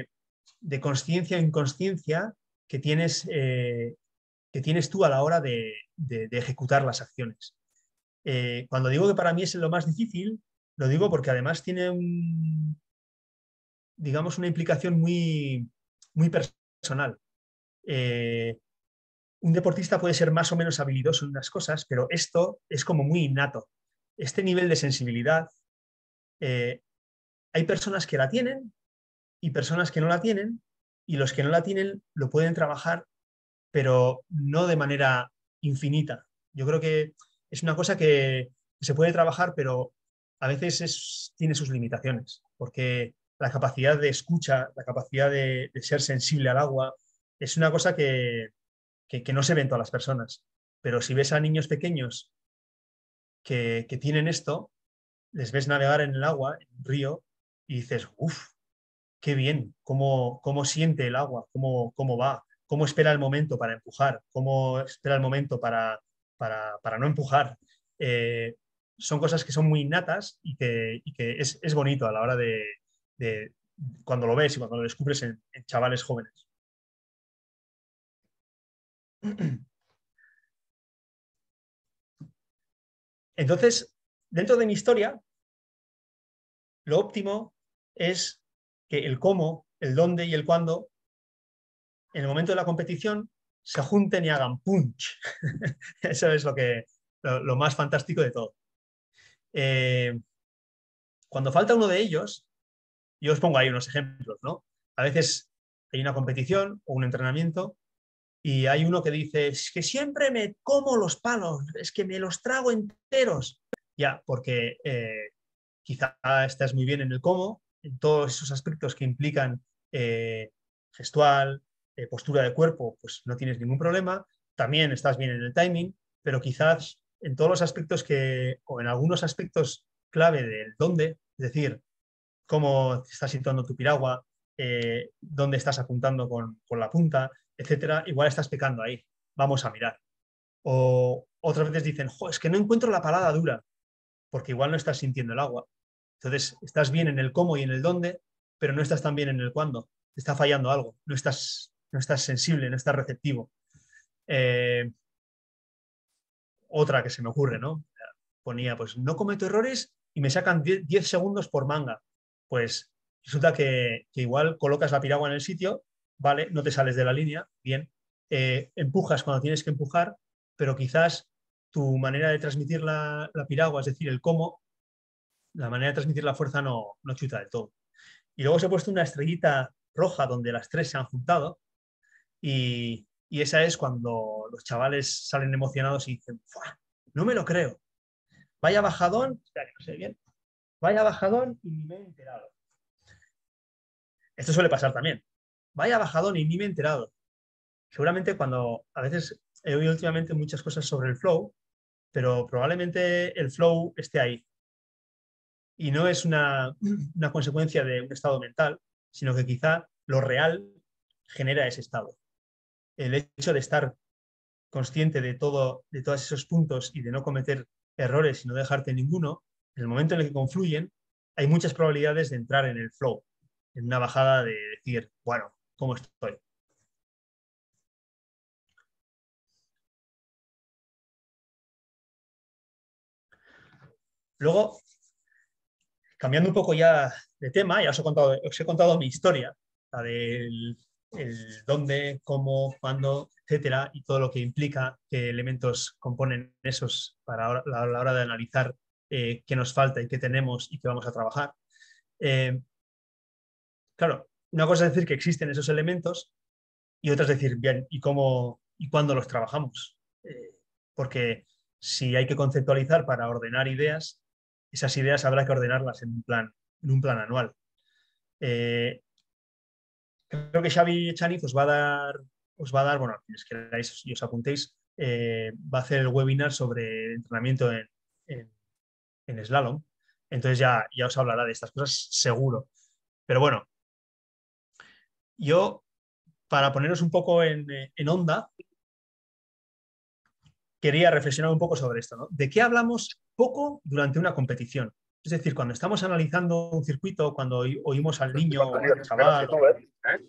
de consciencia o inconsciencia que tienes, eh, que tienes tú a la hora de, de, de ejecutar las acciones. Eh, cuando digo que para mí es lo más difícil, lo digo porque además tiene un, digamos, una implicación muy, muy personal. Eh, un deportista puede ser más o menos habilidoso en unas cosas, pero esto es como muy innato. Este nivel de sensibilidad, eh, hay personas que la tienen y personas que no la tienen, y los que no la tienen lo pueden trabajar, pero no de manera infinita. Yo creo que es una cosa que se puede trabajar, pero a veces es, tiene sus limitaciones, porque la capacidad de escucha, la capacidad de, de ser sensible al agua, es una cosa que, que, que no se ve en todas las personas. Pero si ves a niños pequeños que, que tienen esto, les ves navegar en el agua, en un río, y dices, uff, qué bien, cómo, cómo siente el agua, cómo, cómo va, cómo espera el momento para empujar, cómo espera el momento para, para, para no empujar. Eh, son cosas que son muy innatas y que, y que es, es, bonito a la hora de, de, cuando lo ves y cuando lo descubres en, en chavales jóvenes. Entonces, dentro de mi historia, lo óptimo es que el cómo, el dónde y el cuándo, en el momento de la competición, se junten y hagan punch. Eso es lo, que, lo, lo más fantástico de todo. Eh, cuando falta uno de ellos, yo os pongo ahí unos ejemplos, ¿no? A veces hay una competición o un entrenamiento y hay uno que dice, es que siempre me como los palos, es que me los trago enteros. Ya, porque eh, quizá estás muy bien en el cómo, en todos esos aspectos que implican eh, gestual, eh, postura de cuerpo, pues no tienes ningún problema. También estás bien en el timing, pero quizás en todos los aspectos que, o en algunos aspectos clave del dónde, es decir, cómo estás situando tu piragua, eh, dónde estás apuntando con, con la punta, etcétera, igual estás pecando ahí. Vamos a mirar. O otras veces dicen, jo, es que no encuentro la parada dura, porque igual no estás sintiendo el agua. Entonces, estás bien en el cómo y en el dónde, pero no estás tan bien en el cuándo. Te está fallando algo, no estás, no estás sensible, no estás receptivo. Eh, otra que se me ocurre, ¿no? Ponía, pues no cometo errores y me sacan diez segundos por manga. Pues resulta que, que, igual colocas la piragua en el sitio, vale, no te sales de la línea, bien, eh, empujas cuando tienes que empujar, pero quizás tu manera de transmitir la, la piragua, es decir, el cómo, la manera de transmitir la fuerza no, no chuta del todo. Y luego se ha puesto una estrellita roja donde las tres se han juntado y, y esa es cuando los chavales salen emocionados y dicen, no me lo creo. Vaya bajadón, espera que no sé bien, vaya bajadón y ni me he enterado. Esto suele pasar también. Vaya bajadón y ni me he enterado. Seguramente cuando, a veces he oído últimamente muchas cosas sobre el flow, pero probablemente el flow esté ahí. Y no es una, una consecuencia de un estado mental, sino que quizá lo real genera ese estado. El hecho de estar consciente de, todo, de todos esos puntos y de no cometer errores y no dejarte ninguno, en el momento en el que confluyen, hay muchas probabilidades de entrar en el flow, en una bajada de decir, bueno, ¿cómo estoy? Luego, cambiando un poco ya de tema, ya os he contado, os he contado mi historia, la del el dónde, cómo, cuándo, etcétera, y todo lo que implica, qué elementos componen esos para la, la hora de analizar eh, qué nos falta y qué tenemos y qué vamos a trabajar. Eh, claro, una cosa es decir que existen esos elementos y otra es decir, bien, ¿y cómo y cuándo los trabajamos? Eh, porque si hay que conceptualizar para ordenar ideas, esas ideas habrá que ordenarlas en un plan, en un plan anual. Eh, creo que Xavi Echaniz os va a dar, os va a dar, bueno, quienes queráis y os apuntéis, eh, va a hacer el webinar sobre entrenamiento en, en, en slalom. Entonces ya, ya os hablará de estas cosas seguro. Pero bueno, yo, para poneros un poco en, en onda, quería reflexionar un poco sobre esto, ¿no? ¿De qué hablamos poco durante una competición? Es decir, cuando estamos analizando un circuito, cuando oímos al niño o al chaval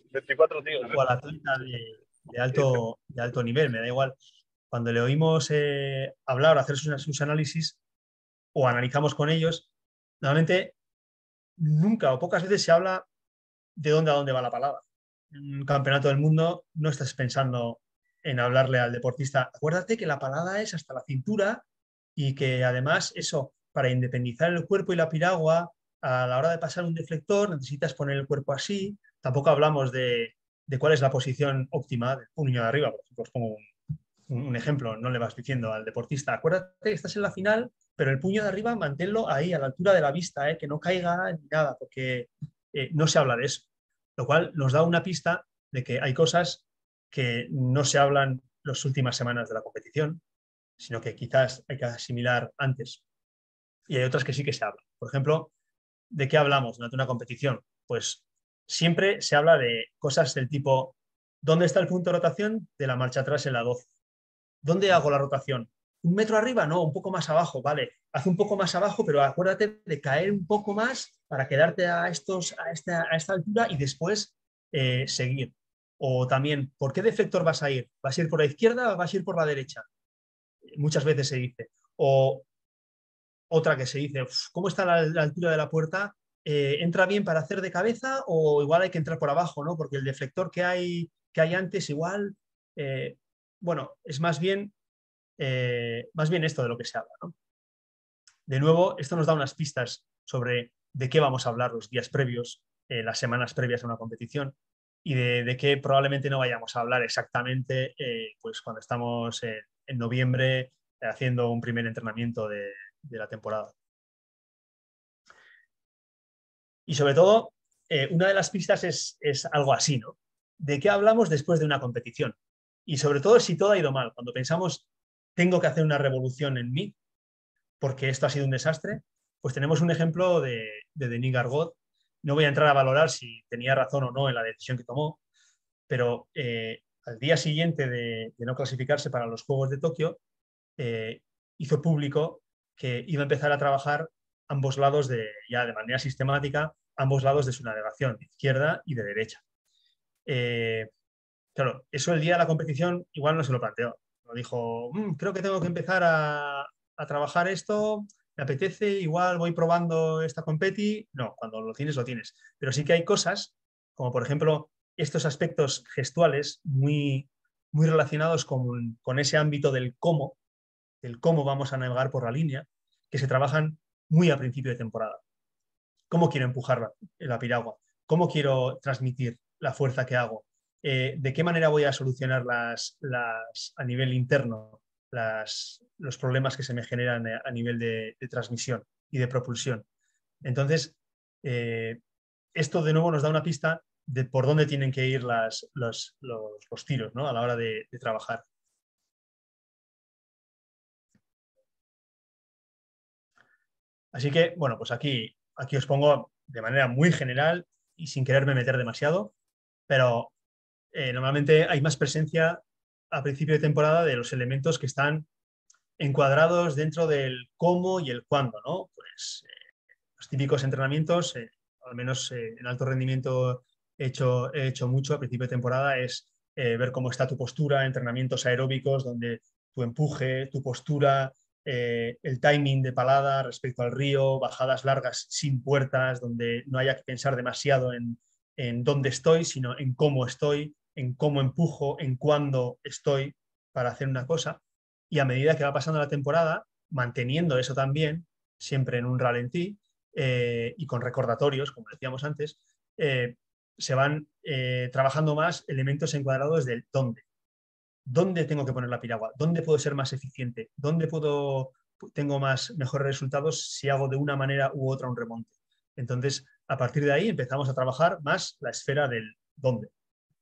veinticuatro tíos. O al atleta de, de alto, de alto nivel, me da igual. Cuando le oímos eh, hablar o hacer sus, sus análisis o analizamos con ellos, normalmente nunca o pocas veces se habla de dónde a dónde va la palabra. En un campeonato del mundo no estás pensando en hablarle al deportista. Acuérdate que la palada es hasta la cintura y que además eso, para independizar el cuerpo y la piragua, a la hora de pasar un deflector necesitas poner el cuerpo así. Tampoco hablamos de, de cuál es la posición óptima del puño de arriba. Por ejemplo, os pongo un, un ejemplo. No le vas diciendo al deportista, acuérdate que estás en la final, pero el puño de arriba manténlo ahí, a la altura de la vista, ¿eh? Que no caiga ni nada, porque eh, no se habla de eso. Lo cual nos da una pista de que hay cosas que no se hablan las últimas semanas de la competición, sino que quizás hay que asimilar antes. Y hay otras que sí que se hablan. Por ejemplo, ¿de qué hablamos durante una competición? Pues siempre se habla de cosas del tipo, ¿dónde está el punto de rotación de la marcha atrás en la doce? ¿Dónde hago la rotación? ¿Un metro arriba? No, un poco más abajo, vale. Haz un poco más abajo, pero acuérdate de caer un poco más para quedarte a, estos, a, esta, a esta altura y después eh, seguir. O también, ¿por qué deflector vas a ir? ¿Vas a ir por la izquierda o vas a ir por la derecha? Muchas veces se dice. O otra que se dice, ¿cómo está la, la altura de la puerta? Eh, ¿Entra bien para hacer de cabeza o igual hay que entrar por abajo, ¿no? Porque el deflector que hay, que hay antes igual, eh, bueno, es más bien eh, más bien esto de lo que se habla, ¿no? De nuevo, esto nos da unas pistas sobre de qué vamos a hablar los días previos, eh, las semanas previas a una competición y de, de qué probablemente no vayamos a hablar exactamente eh, pues cuando estamos en, en noviembre eh, haciendo un primer entrenamiento de, de la temporada. Y sobre todo, eh, una de las pistas es, es algo así, ¿no? ¿De qué hablamos después de una competición? Y sobre todo si todo ha ido mal, cuando pensamos, tengo que hacer una revolución en mí, porque esto ha sido un desastre, pues tenemos un ejemplo de, de Denis Gargot. No voy a entrar a valorar si tenía razón o no en la decisión que tomó, pero eh, al día siguiente de, de, no clasificarse para los Juegos de Tokio, eh, hizo público que iba a empezar a trabajar ambos lados de, ya de manera sistemática, ambos lados de su navegación, de izquierda y de derecha. Eh, claro, eso el día de la competición igual no se lo planteó. Lo dijo, mmm, creo que tengo que empezar a, a trabajar esto, me apetece, igual voy probando esta competi. No, cuando lo tienes, lo tienes. Pero sí que hay cosas, como por ejemplo estos aspectos gestuales muy, muy relacionados con, con ese ámbito del cómo, del cómo vamos a navegar por la línea, que se trabajan muy a principio de temporada. ¿Cómo quiero empujar la, la piragua? ¿Cómo quiero transmitir la fuerza que hago? Eh, ¿De qué manera voy a solucionar las, las, a nivel interno las, los problemas que se me generan a nivel de, de transmisión y de propulsión? Entonces, eh, esto de nuevo nos da una pista de por dónde tienen que ir las, los, los, los tiros, ¿no? A la hora de, de trabajar. Así que, bueno, pues aquí, aquí os pongo de manera muy general y sin quererme meter demasiado, pero eh, normalmente hay más presencia a principio de temporada de los elementos que están encuadrados dentro del cómo y el cuándo, ¿no? Pues eh, los típicos entrenamientos, eh, al menos eh, en alto rendimiento he hecho, he hecho mucho a principio de temporada, es eh, ver cómo está tu postura, entrenamientos aeróbicos donde tu empuje, tu postura, eh, el timing de palada respecto al río, bajadas largas sin puertas, donde no haya que pensar demasiado en, en dónde estoy, sino en cómo estoy, en cómo empujo, en cuándo estoy para hacer una cosa. Y a medida que va pasando la temporada, manteniendo eso también, siempre en un ralentí eh, y con recordatorios, como decíamos antes, eh, se van eh, trabajando más elementos encuadrados del dónde. ¿Dónde tengo que poner la piragua? ¿Dónde puedo ser más eficiente? ¿Dónde puedo, tengo más, mejores resultados si hago de una manera u otra un remonte? Entonces, a partir de ahí empezamos a trabajar más la esfera del dónde.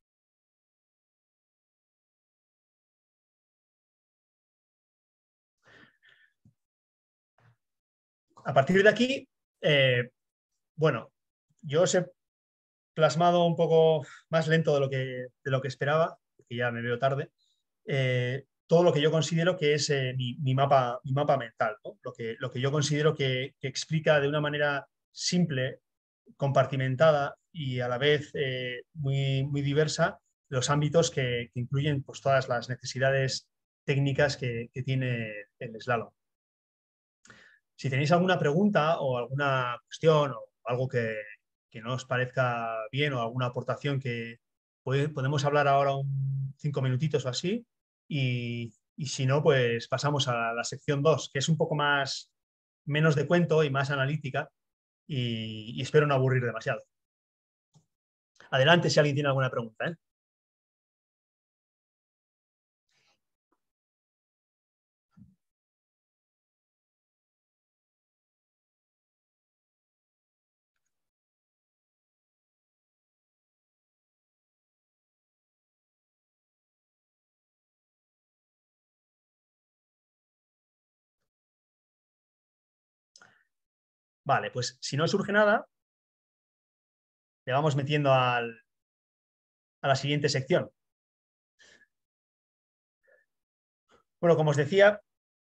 A partir de aquí, eh, bueno, yo os he plasmado un poco más lento de lo que, de lo que esperaba, porque ya me veo tarde, eh, todo lo que yo considero que es eh, mi, mi, mapa, mi mapa mental, ¿no? Lo que, lo que yo considero que, que explica de una manera simple, compartimentada y a la vez eh, muy, muy diversa los ámbitos que, que incluyen pues, todas las necesidades técnicas que, que tiene el slalom. Si tenéis alguna pregunta o alguna cuestión o algo que, que no os parezca bien o alguna aportación que puede- podemos hablar ahora un cinco minutitos o así y, y si no, pues pasamos a la sección dos, que es un poco más, menos de cuento y más analítica y, y espero no aburrir demasiado. Adelante si alguien tiene alguna pregunta, ¿eh? Vale, pues si no surge nada, le vamos metiendo al- a la siguiente sección. Bueno, como os decía,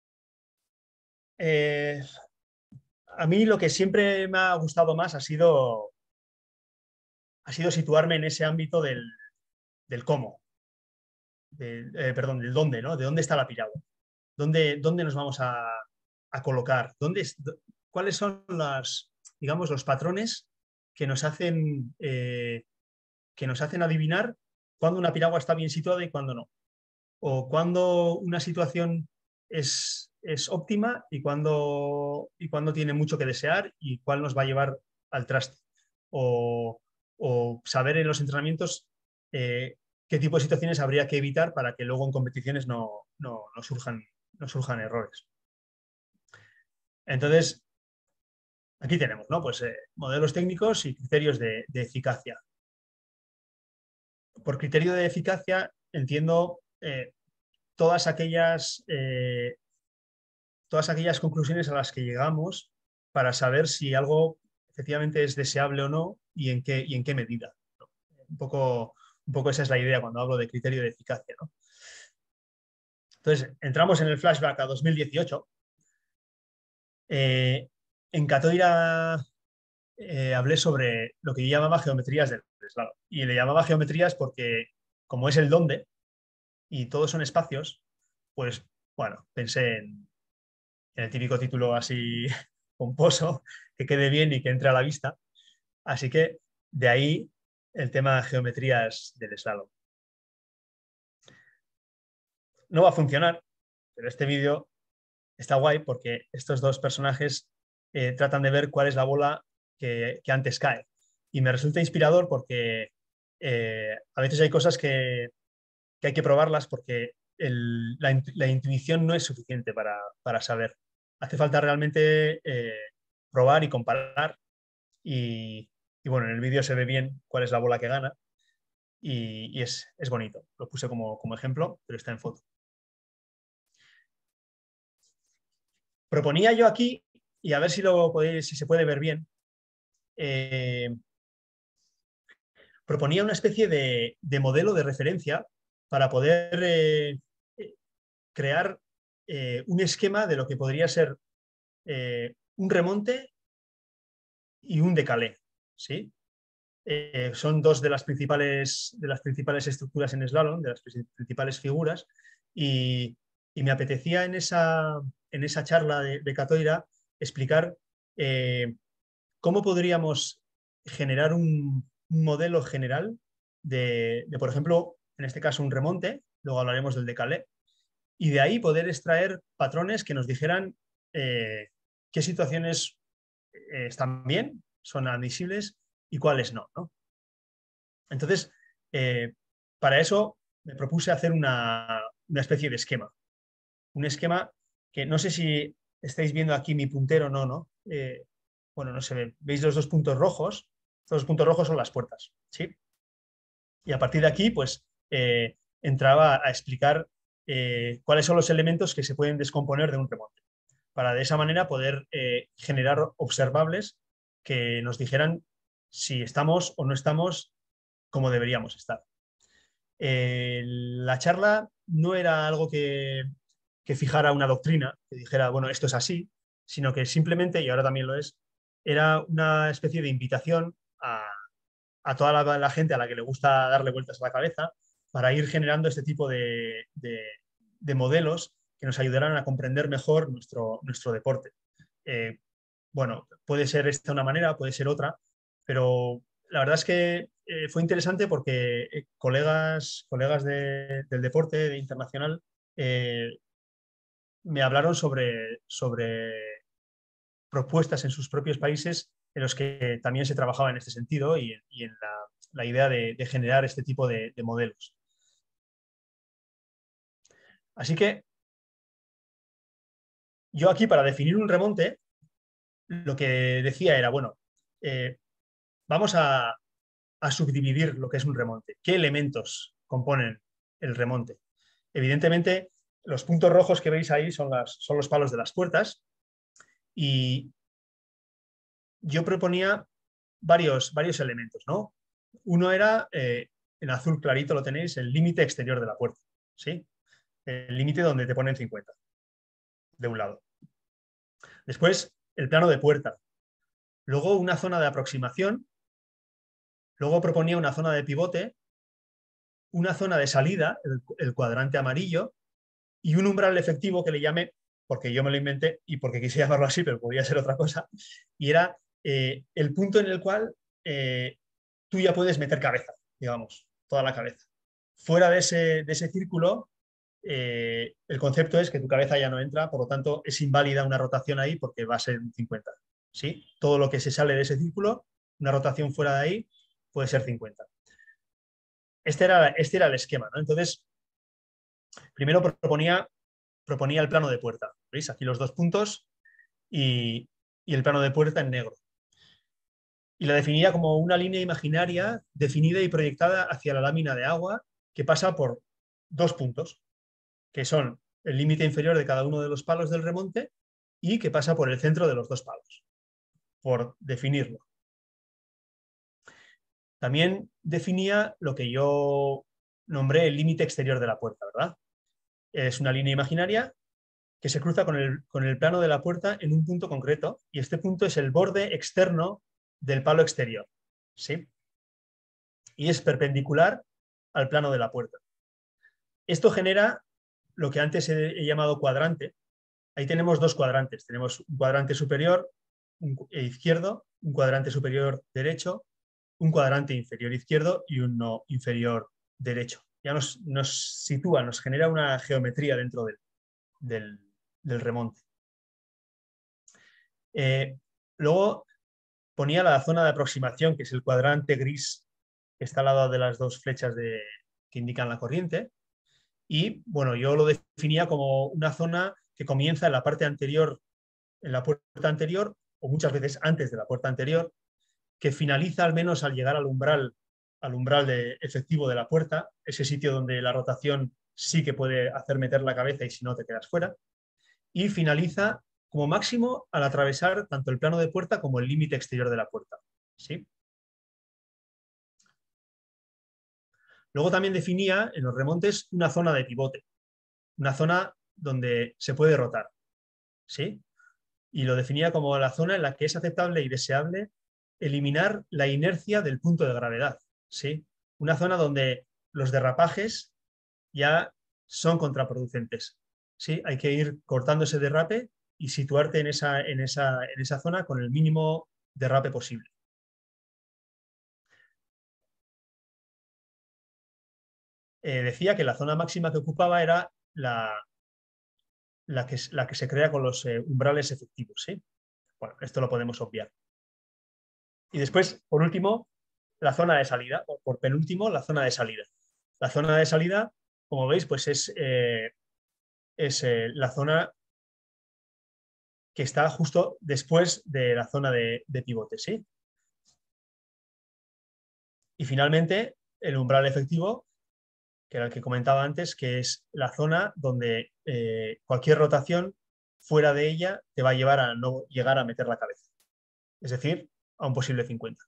eh, a mí lo que siempre me ha gustado más ha sido, ha sido situarme en ese ámbito del, del cómo, del- eh, perdón, del dónde, ¿no? De dónde está la pirámide, dónde, dónde nos vamos a, a colocar, dónde, es- dó- cuáles son las, digamos, los patrones que nos hacen, eh, que nos hacen adivinar cuándo una piragua está bien situada y cuándo no, o cuándo una situación es, es óptima y cuándo, y cuándo tiene mucho que desear y cuál nos va a llevar al traste. O, o saber en los entrenamientos eh, qué tipo de situaciones habría que evitar para que luego en competiciones no, no, no surjan, no surjan errores. Entonces, aquí tenemos, ¿no? Pues eh, modelos técnicos y criterios de, de eficacia. Por criterio de eficacia entiendo eh, todas aquellas eh, todas aquellas conclusiones a las que llegamos para saber si algo efectivamente es deseable o no y en qué, y en qué medida. Un poco, un poco esa es la idea cuando hablo de criterio de eficacia, ¿no? Entonces, entramos en el flashback a dos mil dieciocho. Eh, en Catoira eh, hablé sobre lo que yo llamaba geometrías del slalom. Y le llamaba geometrías porque, como es el dónde y todos son espacios, pues bueno, pensé en, en el típico título así pomposo, que quede bien y que entre a la vista. Así que de ahí el tema de geometrías del slalom. No va a funcionar, pero este vídeo está guay porque estos dos personajes eh, tratan de ver cuál es la bola que, que antes cae. Y me resulta inspirador porque eh, a veces hay cosas que, que hay que probarlas porque el- la, la intuición no es suficiente para, para saber. Hace falta realmente eh, probar y comparar y, y bueno, en el vídeo se ve bien cuál es la bola que gana y, y es, es bonito. Lo puse como, como ejemplo, pero está en foto. Proponía yo aquí, y a ver si, lo podéis, si se puede ver bien, eh, proponía una especie de, de modelo de referencia para poder eh, crear eh, un esquema de lo que podría ser eh, un remonte y un decalé, ¿sí? Eh, son dos de las, principales, de las principales estructuras en slalom, de las principales figuras, y, y me apetecía en esa, en esa charla de, de Catoira explicar eh, cómo podríamos generar un, un modelo general de, de, por ejemplo, en este caso un remonte, luego hablaremos del decalé, y de ahí poder extraer patrones que nos dijeran eh, qué situaciones eh, están bien, son admisibles y cuáles no, ¿no? Entonces, eh, para eso me propuse hacer una, una especie de esquema. Un esquema que no sé si estáis viendo aquí mi puntero o no, ¿no? Eh, bueno, no se ve. ¿Veis los dos puntos rojos? Estos dos puntos rojos son las puertas, ¿sí? Y a partir de aquí, pues, eh, entraba a explicar eh, cuáles son los elementos que se pueden descomponer de un remonte, para de esa manera poder eh, generar observables que nos dijeran si estamos o no estamos como deberíamos estar. Eh, la charla no era algo que, que fijara una doctrina, que dijera, bueno, esto es así, sino que simplemente, y ahora también lo es, era una especie de invitación a, a toda la, la gente a la que le gusta darle vueltas a la cabeza para ir generando este tipo de, de, de modelos que nos ayudarán a comprender mejor nuestro, nuestro deporte. Eh, bueno, puede ser esta una manera, puede ser otra, pero la verdad es que eh, fue interesante porque eh, colegas, colegas de, del deporte de internacional eh, me hablaron sobre, sobre propuestas en sus propios países en los que también se trabajaba en este sentido y, y en la, la idea de, de, generar este tipo de, de modelos. Así que yo aquí, para definir un remonte, lo que decía era, bueno, eh, vamos a, a subdividir lo que es un remonte. ¿Qué elementos componen el remonte? Evidentemente, los puntos rojos que veis ahí son, las, son los palos de las puertas y yo proponía varios, varios elementos, ¿no? Uno era, eh, en azul clarito lo tenéis, el límite exterior de la puerta, ¿sí? El límite donde te ponen cincuenta, de un lado. Después, el plano de puerta. Luego, una zona de aproximación. Luego proponía una zona de pivote, una zona de salida, el, el cuadrante amarillo, y un umbral efectivo que le llame, porque yo me lo inventé y porque quise llamarlo así, pero podía ser otra cosa, y era eh, el punto en el cual eh, tú ya puedes meter cabeza, digamos, toda la cabeza. Fuera de ese, de ese círculo, eh, el concepto es que tu cabeza ya no entra, por lo tanto es inválida una rotación ahí porque va a ser un cincuenta. ¿Sí? Todo lo que se sale de ese círculo, una rotación fuera de ahí, puede ser cincuenta. Este era, este era el esquema, ¿no? Entonces, primero proponía, proponía el plano de puerta. ¿Veis? Aquí los dos puntos y, y el plano de puerta en negro. Y la definía como una línea imaginaria definida y proyectada hacia la lámina de agua que pasa por dos puntos, que son el límite inferior de cada uno de los palos del remonte y que pasa por el centro de los dos palos, por definirlo. También definía lo que yo nombré el límite exterior de la puerta, ¿verdad? Es una línea imaginaria que se cruza con el, con el plano de la puerta en un punto concreto y este punto es el borde externo del palo exterior, ¿sí? Y es perpendicular al plano de la puerta. Esto genera lo que antes he, he llamado cuadrante. Ahí tenemos dos cuadrantes. Tenemos un cuadrante superior un, e izquierdo, un cuadrante superior derecho, un cuadrante inferior izquierdo y uno inferior derecho. Ya nos, nos sitúa, nos genera una geometría dentro del, del, del remonte. Eh, luego ponía la zona de aproximación, que es el cuadrante gris que está al lado de las dos flechas de, que indican la corriente. Y bueno, yo lo definía como una zona que comienza en la parte anterior, en la puerta anterior, o muchas veces antes de la puerta anterior, que finaliza al menos al llegar al umbral, al umbral de, efectivo de la puerta, ese sitio donde la rotación sí que puede hacer meter la cabeza y si no te quedas fuera, y finaliza como máximo al atravesar tanto el plano de puerta como el límite exterior de la puerta. ¿Sí? Luego también definía en los remontes una zona de pivote, una zona donde se puede rotar. ¿Sí? Y lo definía como la zona en la que es aceptable y deseable eliminar la inercia del punto de gravedad. ¿Sí? Una zona donde los derrapajes ya son contraproducentes. ¿Sí? Hay que ir cortando ese derrape y situarte en esa, en esa, en esa zona con el mínimo derrape posible. Eh, decía que la zona máxima que ocupaba era la, la, que, la que se crea con los eh, umbrales efectivos. ¿Sí? Bueno, esto lo podemos obviar. Y después, por último, la zona de salida, o por penúltimo, la zona de salida. La zona de salida, como veis, pues es, eh, es eh, la zona que está justo después de la zona de, de pivote, ¿sí? Y finalmente, el umbral efectivo, que era el que comentaba antes, que es la zona donde eh, cualquier rotación fuera de ella te va a llevar a no llegar a meter la cabeza. Es decir, a un posible cincuenta.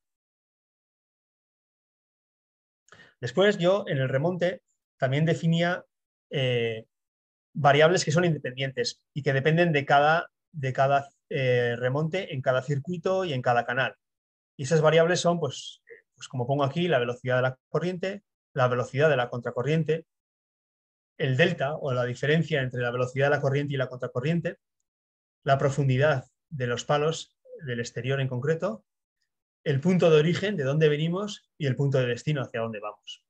Después yo, en el remonte, también definía eh, variables que son independientes y que dependen de cada, de cada eh, remonte en cada circuito y en cada canal. Y esas variables son pues, pues como pongo aquí, la velocidad de la corriente, la velocidad de la contracorriente, el delta o la diferencia entre la velocidad de la corriente y la contracorriente, la profundidad de los palos del exterior en concreto, el punto de origen, de dónde venimos, y el punto de destino, hacia dónde vamos.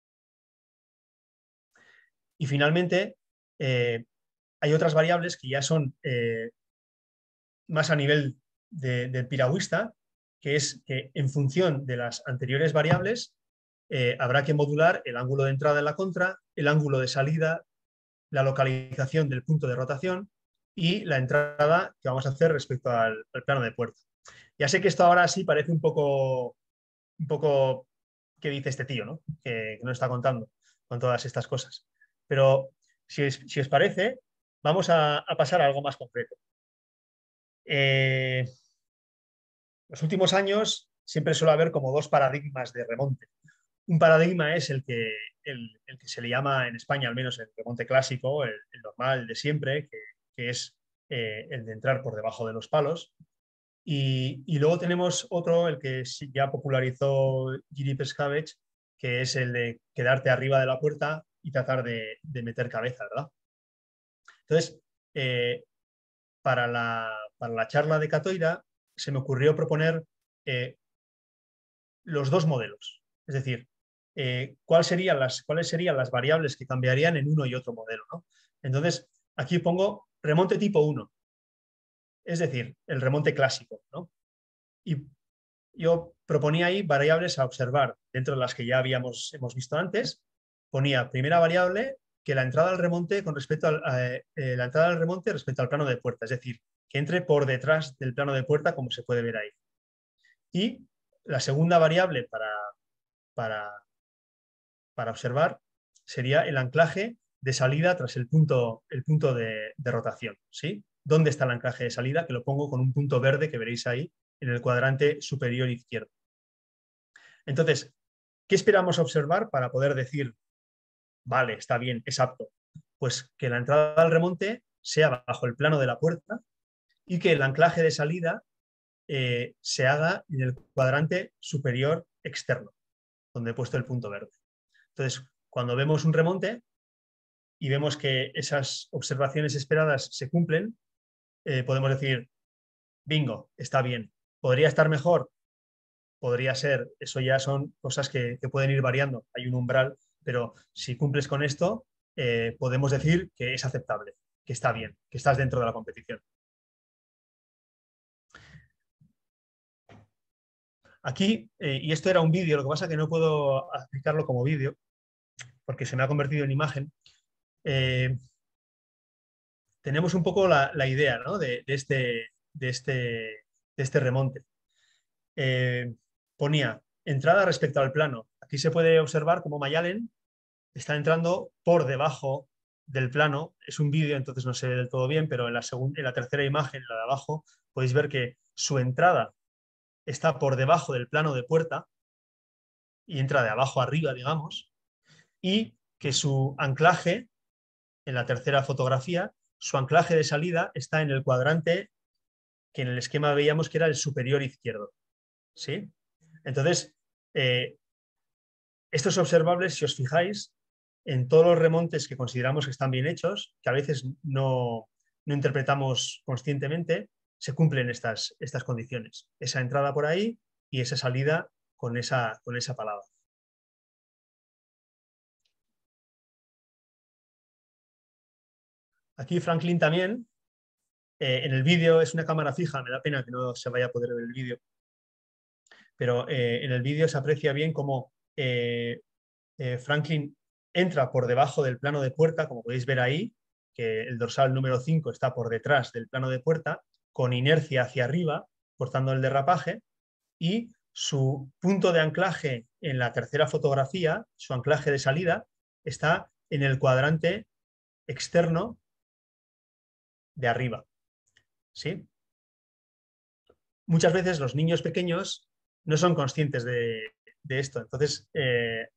Y finalmente, eh, hay otras variables que ya son eh, más a nivel de, del piragüista, que es que en función de las anteriores variables eh, habrá que modular el ángulo de entrada en la contra, el ángulo de salida, la localización del punto de rotación y la entrada que vamos a hacer respecto al, al plano de puerta. Ya sé que esto ahora sí parece un poco, un poco ¿qué dice este tío, ¿no? Que, que nos está contando con todas estas cosas. Pero si os, si os parece, vamos a, a pasar a algo más concreto. Eh, los últimos años siempre suele haber como dos paradigmas de remonte. Un paradigma es el que, el, el que se le llama en España, al menos el remonte clásico, el, el normal, el de siempre, que, que es eh, el de entrar por debajo de los palos. Y, y luego tenemos otro, el que ya popularizó Jiri Pescavage, que es el de quedarte arriba de la puerta y tratar de, de meter cabeza, ¿verdad? Entonces, eh, para, la, para la charla de Catoira se me ocurrió proponer eh, los dos modelos. Es decir, eh, ¿cuál serían las, cuáles serían las variables que cambiarían en uno y otro modelo, ¿no? Entonces, aquí pongo remonte tipo uno, es decir, el remonte clásico, ¿no? Y yo proponía ahí variables a observar dentro de las que ya habíamos hemos visto antes. Ponía primera variable que la entrada al remonte con respecto al, eh, la entrada al remonte respecto al plano de puerta, es decir, que entre por detrás del plano de puerta, como se puede ver ahí. Y la segunda variable para, para, para observar sería el anclaje de salida tras el punto, el punto de, de rotación, ¿sí? ¿Dónde está el anclaje de salida? Que lo pongo con un punto verde que veréis ahí en el cuadrante superior izquierdo. Entonces, ¿qué esperamos observar para poder decir, vale, está bien, es apto? Pues que la entrada al remonte sea bajo el plano de la puerta y que el anclaje de salida eh, se haga en el cuadrante superior externo, donde he puesto el punto verde. Entonces, cuando vemos un remonte y vemos que esas observaciones esperadas se cumplen, eh, podemos decir, bingo, está bien. ¿Podría estar mejor? Podría ser. Eso ya son cosas que, que pueden ir variando. Hay un umbral, pero si cumples con esto, eh, podemos decir que es aceptable, que está bien, que estás dentro de la competición. Aquí, eh, y esto era un vídeo, lo que pasa es que no puedo aplicarlo como vídeo porque se me ha convertido en imagen. Eh, tenemos un poco la, la idea, ¿no? de, de, este, de, este, de este remonte. Eh, ponía entrada respecto al plano. Aquí se puede observar cómo Mayalen está entrando por debajo del plano. Es un vídeo, entonces no se ve del todo bien, pero en la, segunda, en la tercera imagen, la de abajo, podéis ver que su entrada está por debajo del plano de puerta y entra de abajo arriba, digamos, y que su anclaje, en la tercera fotografía, su anclaje de salida está en el cuadrante que en el esquema veíamos que era el superior izquierdo. ¿Sí? Entonces, eh, esto es observable si os fijáis en todos los remontes que consideramos que están bien hechos, que a veces no, no interpretamos conscientemente, se cumplen estas, estas condiciones. Esa entrada por ahí y esa salida con esa, con esa palabra. Aquí Franklin también, eh, en el vídeo es una cámara fija, me da pena que no se vaya a poder ver el vídeo, pero eh, en el vídeo se aprecia bien cómo eh, eh, Franklin entra por debajo del plano de puerta, como podéis ver ahí, que el dorsal número cinco está por detrás del plano de puerta, con inercia hacia arriba, forzando el derrapaje, y su punto de anclaje en la tercera fotografía, su anclaje de salida, está en el cuadrante externo de arriba. ¿Sí? Muchas veces los niños pequeños no son conscientes de, de esto, entonces eh,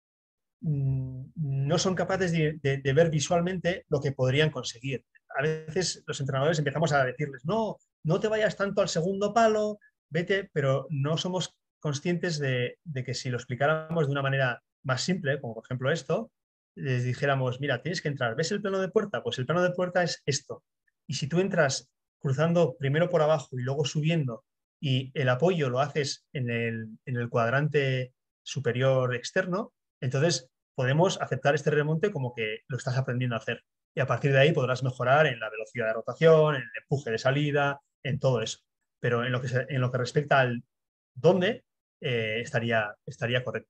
no son capaces de, de, de ver visualmente lo que podrían conseguir. A veces los entrenadores empezamos a decirles, no, no te vayas tanto al segundo palo, vete, pero no somos conscientes de, de que si lo explicáramos de una manera más simple, como por ejemplo esto, les dijéramos, mira, tienes que entrar, ¿ves el plano de puerta? Pues el plano de puerta es esto. Y si tú entras cruzando primero por abajo y luego subiendo y el apoyo lo haces en el, en el cuadrante superior externo, entonces podemos aceptar este remonte como que lo estás aprendiendo a hacer. Y a partir de ahí podrás mejorar en la velocidad de rotación, en el empuje de salida, en todo eso. Pero en lo que, se, en lo que respecta al dónde, eh, estaría, estaría correcto.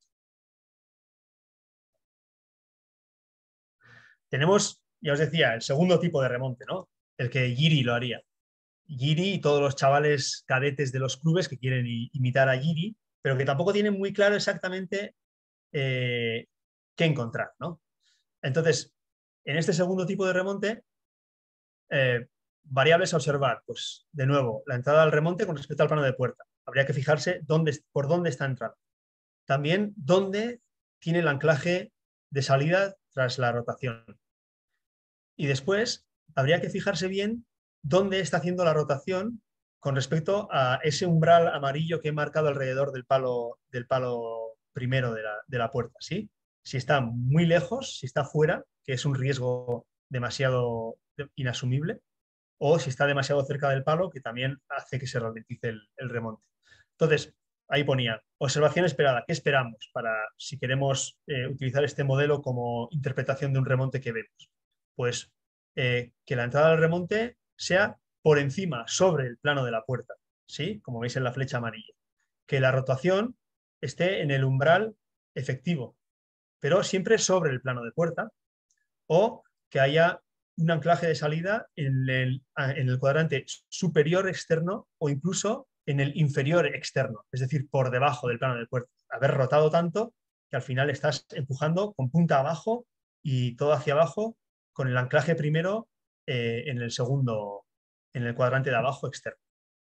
Tenemos, ya os decía, el segundo tipo de remonte, ¿no? El que Giri lo haría. Giri y todos los chavales cadetes de los clubes que quieren imitar a Giri, pero que tampoco tienen muy claro exactamente eh, qué encontrar, ¿no? Entonces, en este segundo tipo de remonte, eh, variables a observar, pues de nuevo, la entrada al remonte con respecto al plano de puerta. Habría que fijarse dónde, por dónde está entrando. También dónde tiene el anclaje de salida tras la rotación. Y después habría que fijarse bien dónde está haciendo la rotación con respecto a ese umbral amarillo que he marcado alrededor del palo, del palo primero de la, de la puerta, ¿sí? Si está muy lejos, si está fuera, que es un riesgo demasiado inasumible, o si está demasiado cerca del palo, que también hace que se ralentice el, el remonte. Entonces, ahí ponía, observación esperada, ¿qué esperamos para si queremos eh, utilizar este modelo como interpretación de un remonte que vemos? Pues eh, que la entrada del remonte sea por encima, sobre el plano de la puerta, ¿sí? Como veis en la flecha amarilla. Que la rotación esté en el umbral efectivo, pero siempre sobre el plano de puerta, o que haya un anclaje de salida en el, en el cuadrante superior externo o incluso en el inferior externo, es decir, por debajo del plano de puerta. Haber rotado tanto que al final estás empujando con punta abajo y todo hacia abajo con el anclaje primero eh, en el segundo, en el cuadrante de abajo externo.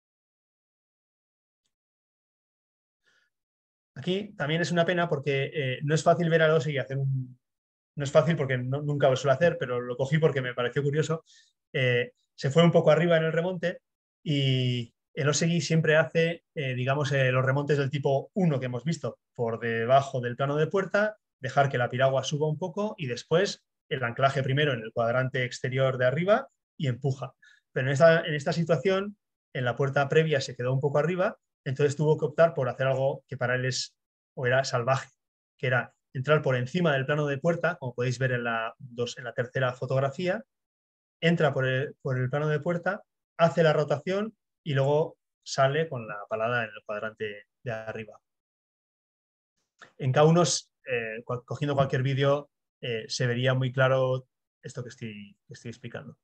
Aquí también es una pena porque eh, no es fácil ver a Osi y hacer un... No es fácil porque no, nunca lo suelo hacer, pero lo cogí porque me pareció curioso. Eh, se fue un poco arriba en el remonte y el Osegui siempre hace, eh, digamos, eh, los remontes del tipo uno que hemos visto por debajo del plano de puerta, dejar que la piragua suba un poco y después el anclaje primero en el cuadrante exterior de arriba y empuja. Pero en esta, en esta situación, en la puerta previa se quedó un poco arriba, entonces tuvo que optar por hacer algo que para él es o era salvaje, que era entrar por encima del plano de puerta, como podéis ver en la, dos, en la tercera fotografía, entra por el, por el plano de puerta, hace la rotación y luego sale con la palada en el cuadrante de arriba. En K uno, eh, cogiendo cualquier vídeo, eh, se vería muy claro esto que estoy, que estoy explicando.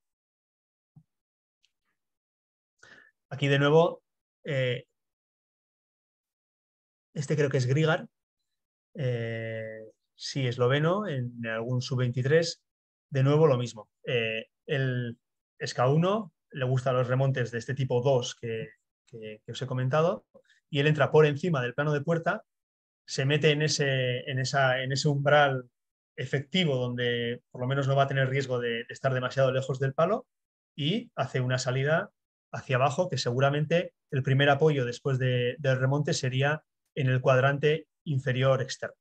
Aquí de nuevo, eh, este creo que es Grigar, eh, sí, esloveno, en algún sub veintitrés, de nuevo lo mismo. Eh, el es K uno, le gustan los remontes de este tipo dos que, que, que os he comentado, y él entra por encima del plano de puerta, se mete en ese, en esa, en ese umbral efectivo donde por lo menos no va a tener riesgo de, de estar demasiado lejos del palo y hace una salida hacia abajo que seguramente el primer apoyo después de, del remonte sería en el cuadrante inferior externo.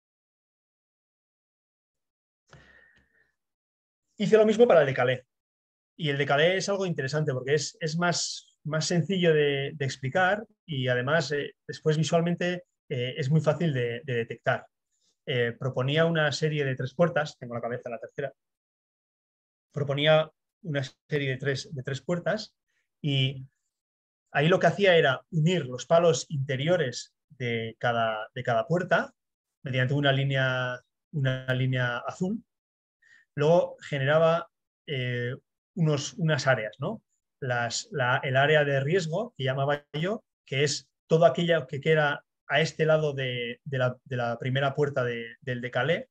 Hice lo mismo para el de Calais. Y el de Calais es algo interesante porque es, es más, más sencillo de, de explicar y además eh, después visualmente eh, es muy fácil de, de detectar. Eh, proponía una serie de tres puertas, tengo la cabeza en la tercera, proponía una serie de tres, de tres puertas y ahí lo que hacía era unir los palos interiores de cada, de cada puerta mediante una línea, una línea azul. Luego generaba eh, unos, unas áreas, ¿no? Las, la, el área de riesgo, que llamaba yo, que es todo aquello que queda a este lado de, de, la, de la, primera puerta de, del de Calais.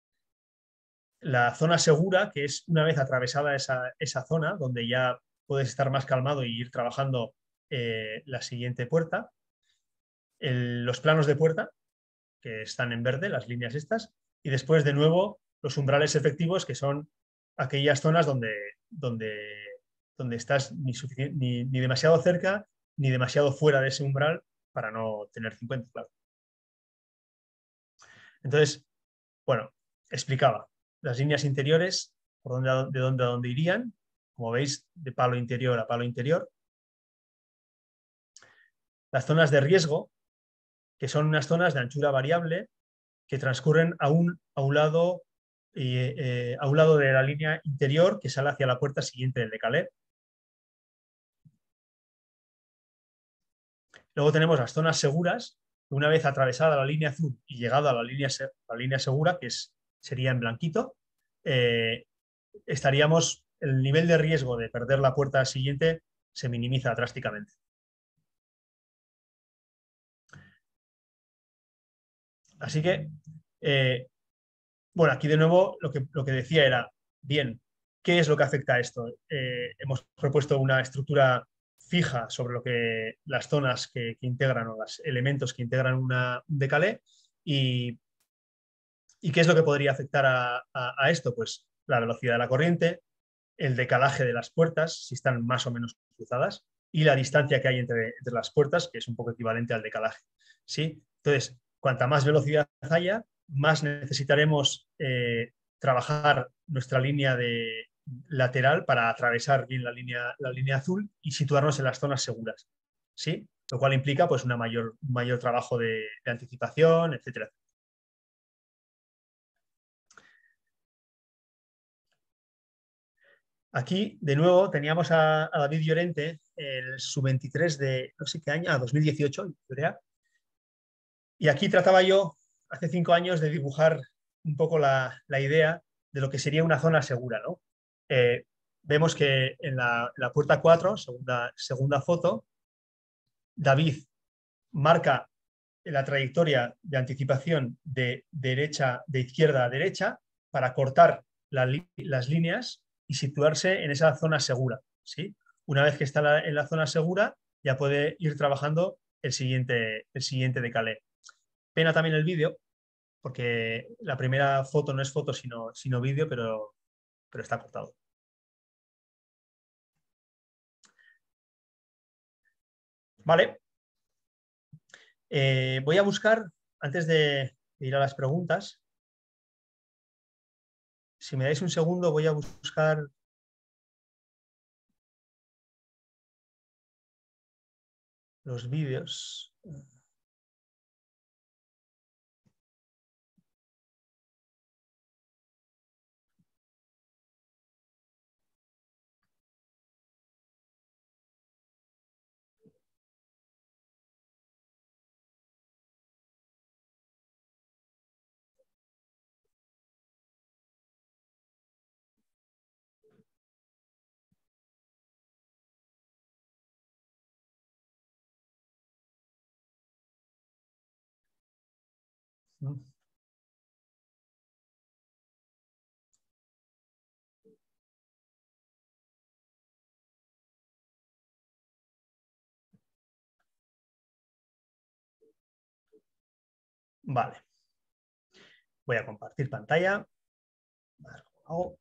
La zona segura, que es una vez atravesada esa, esa zona, donde ya puedes estar más calmado y ir trabajando eh, la siguiente puerta. El, los planos de puerta, que están en verde, las líneas estas, y después de nuevo los umbrales efectivos, que son aquellas zonas donde, donde, donde estás ni, ni, ni demasiado cerca ni demasiado fuera de ese umbral para no tener cincuenta, claro. Entonces, bueno, explicaba las líneas interiores, por dónde, de dónde a dónde irían, como veis, de palo interior a palo interior. Las zonas de riesgo, que son unas zonas de anchura variable que transcurren a un, a un, lado, eh, eh, a un lado de la línea interior que sale hacia la puerta siguiente del decalé. Luego tenemos las zonas seguras, una vez atravesada la línea azul y llegado a la línea, la línea segura, que es, sería en blanquito, eh, estaríamos, el nivel de riesgo de perder la puerta siguiente se minimiza drásticamente. Así que, eh, bueno, aquí de nuevo lo que, lo que decía era, bien, ¿qué es lo que afecta a esto? Eh, hemos propuesto una estructura fija sobre lo que las zonas que, que integran o los elementos que integran una, un decalé y, y qué es lo que podría afectar a, a, a esto, pues la velocidad de la corriente, el decalaje de las puertas, si están más o menos cruzadas, y la distancia que hay entre, entre las puertas, que es un poco equivalente al decalaje. ¿Sí? Entonces, cuanta más velocidad haya, más necesitaremos eh, trabajar nuestra línea de lateral para atravesar bien la línea, la línea azul y situarnos en las zonas seguras. ¿Sí? Lo cual implica pues, una mayor, un mayor trabajo de, de anticipación, etcétera. Aquí, de nuevo, teníamos a, a David Llorente, el sub veintitrés de no sé qué año, ah, dos mil dieciocho, creo. Y aquí trataba yo, hace cinco años, de dibujar un poco la, la idea de lo que sería una zona segura, ¿no? Eh, vemos que en la, la puerta cuatro, segunda, segunda foto, David marca la trayectoria de anticipación de derecha, de izquierda a derecha para cortar la, las líneas y situarse en esa zona segura, ¿sí? Una vez que está la, en la zona segura, ya puede ir trabajando el siguiente, el siguiente decalé. Pena también el vídeo, porque la primera foto no es foto, sino, sino vídeo, pero, pero está cortado. Vale. Eh, voy a buscar, antes de ir a las preguntas, si me dais un segundo, voy a buscar los vídeos. Vale. Voy a compartir pantalla. Hago.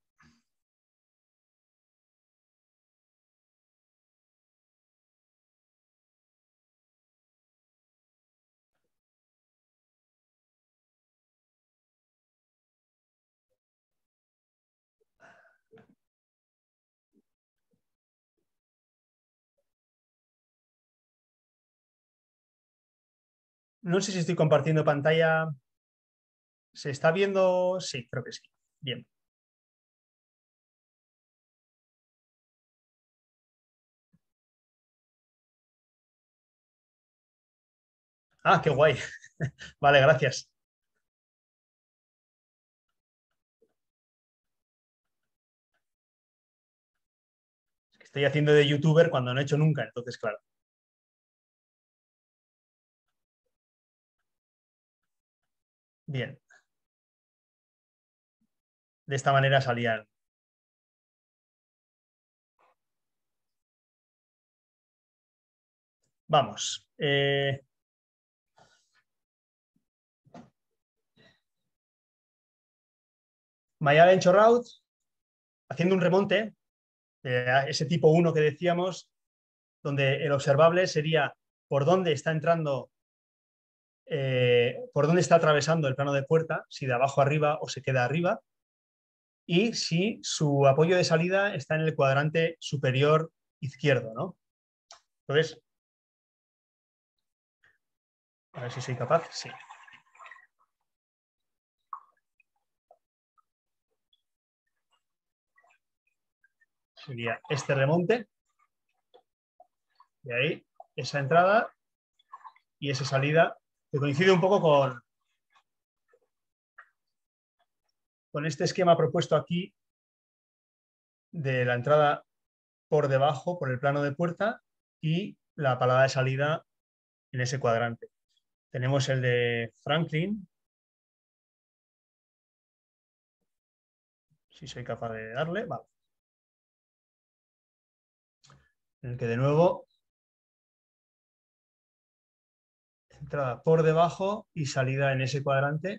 No sé si estoy compartiendo pantalla. ¿Se está viendo? Sí, creo que sí. Bien. Ah, qué guay. Vale, gracias. Estoy haciendo de youtuber cuando no he hecho nunca, entonces, claro. Bien. De esta manera salían. Vamos. Eh... Mayada en Chorraut, haciendo un remonte, eh, ese tipo uno que decíamos, donde el observable sería por dónde está entrando, eh, por dónde está atravesando el plano de puerta, si de abajo arriba o se queda arriba, y si su apoyo de salida está en el cuadrante superior izquierdo, ¿no? Entonces, a ver si soy capaz. Sí. Sería este remonte, de ahí, esa entrada y esa salida, que coincide un poco con, con este esquema propuesto aquí de la entrada por debajo, por el plano de puerta, y la palada de salida en ese cuadrante. Tenemos el de Franklin, si soy capaz de darle, vale. En el que de nuevo entrada por debajo y salida en ese cuadrante.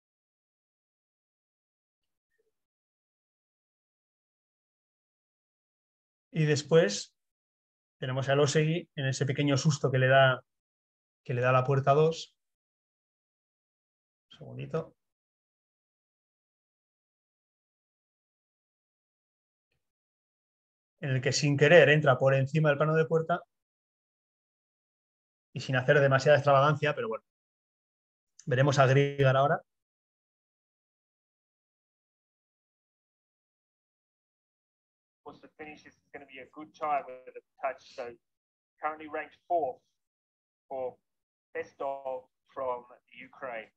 Y después tenemos a Elosegui en ese pequeño susto que le da, que le da la puerta dos. Un segundito. En el que sin querer entra por encima del plano de puerta y sin hacer demasiada extravagancia, pero bueno. Veremos a Grieger ahora. The finish is going to be a good time with a touch. So currently ranked fourth for Bestov from Ukraine.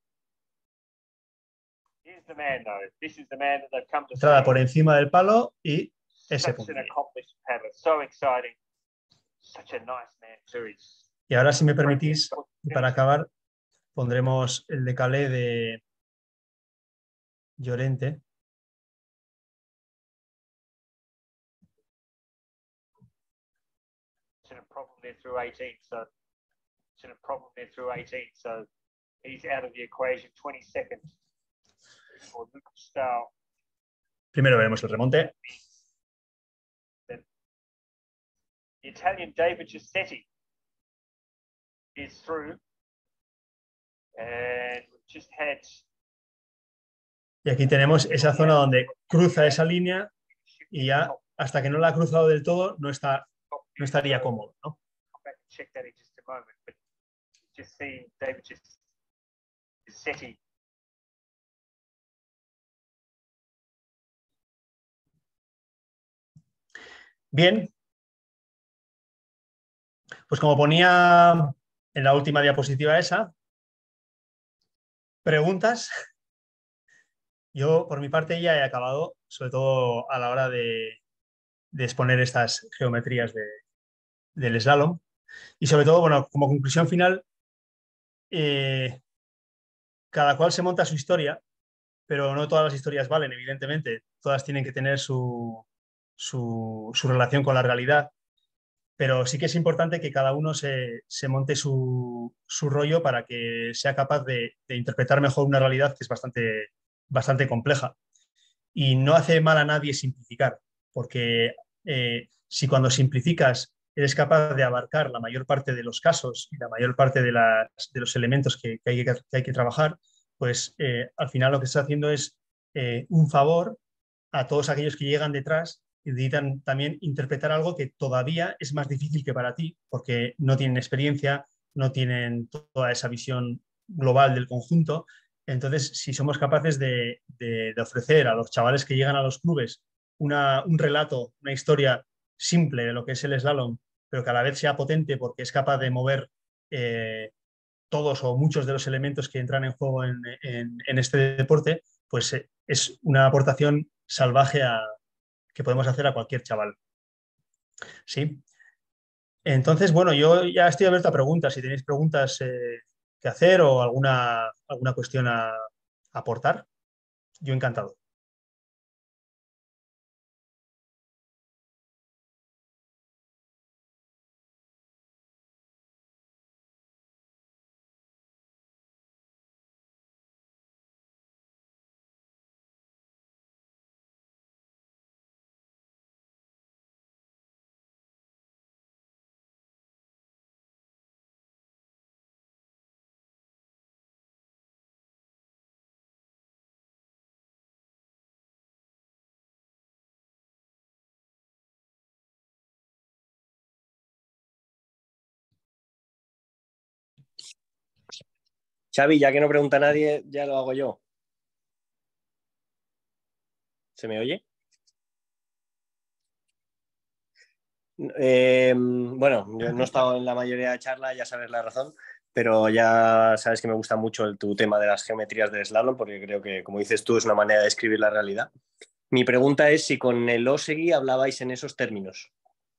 Here's the man, though. This is the man that they've come to Entrada see. por encima del palo y ese Such punto. an accomplished paddler. So exciting. Such a nice man too. He's Y ahora, si me permitís, y para acabar, pondremos el de Calais de Llorente. a problem there through eighteen, so it's a problem there through eighteen, so he's out of the equation. twenty seconds for Luke Stahl. Primero veremos el remonte. The Italian David Giuseppe is through, and we've just had. Y aquí tenemos esa zona donde cruza esa línea y ya hasta que no la ha cruzado del todo no, está, no estaría cómodo, ¿no? Bien. Pues como ponía en la última diapositiva esa, preguntas. Yo, por mi parte, ya he acabado, sobre todo a la hora de, de exponer estas geometrías de, del slalom. Y sobre todo, bueno, como conclusión final, eh, cada cual se monta su historia, pero no todas las historias valen, evidentemente. Todas tienen que tener su, su, su relación con la realidad. Pero sí que es importante que cada uno se, se monte su, su rollo para que sea capaz de, de interpretar mejor una realidad que es bastante, bastante compleja. Y no hace mal a nadie simplificar, porque eh, si cuando simplificas eres capaz de abarcar la mayor parte de los casos y la mayor parte de, las, de los elementos que, que, hay que, que hay que trabajar, pues eh, al final lo que estás haciendo es eh, un favor a todos aquellos que llegan detrás y necesitan también interpretar algo que todavía es más difícil que para ti, porque no tienen experiencia, no tienen toda esa visión global del conjunto. Entonces, si somos capaces de, de, de ofrecer a los chavales que llegan a los clubes una, un relato, una historia simple de lo que es el slalom, pero que a la vez sea potente porque es capaz de mover eh, todos o muchos de los elementos que entran en juego en, en, en este deporte, pues eh, es una aportación salvaje a, que podemos hacer a cualquier chaval. ¿Sí? Entonces, bueno, yo ya estoy abierto a preguntas. Si tenéis preguntas eh, que hacer o alguna, alguna cuestión a, a aportar, yo encantado. Xavi, ya que no pregunta nadie, ya lo hago yo. ¿Se me oye? Eh, bueno, yo no he estado en la mayoría de charlas, ya sabes la razón, pero ya sabes que me gusta mucho el, tu tema de las geometrías del slalom, porque creo que, como dices tú, es una manera de describir la realidad. Mi pregunta es si con el Osegui hablabais en esos términos.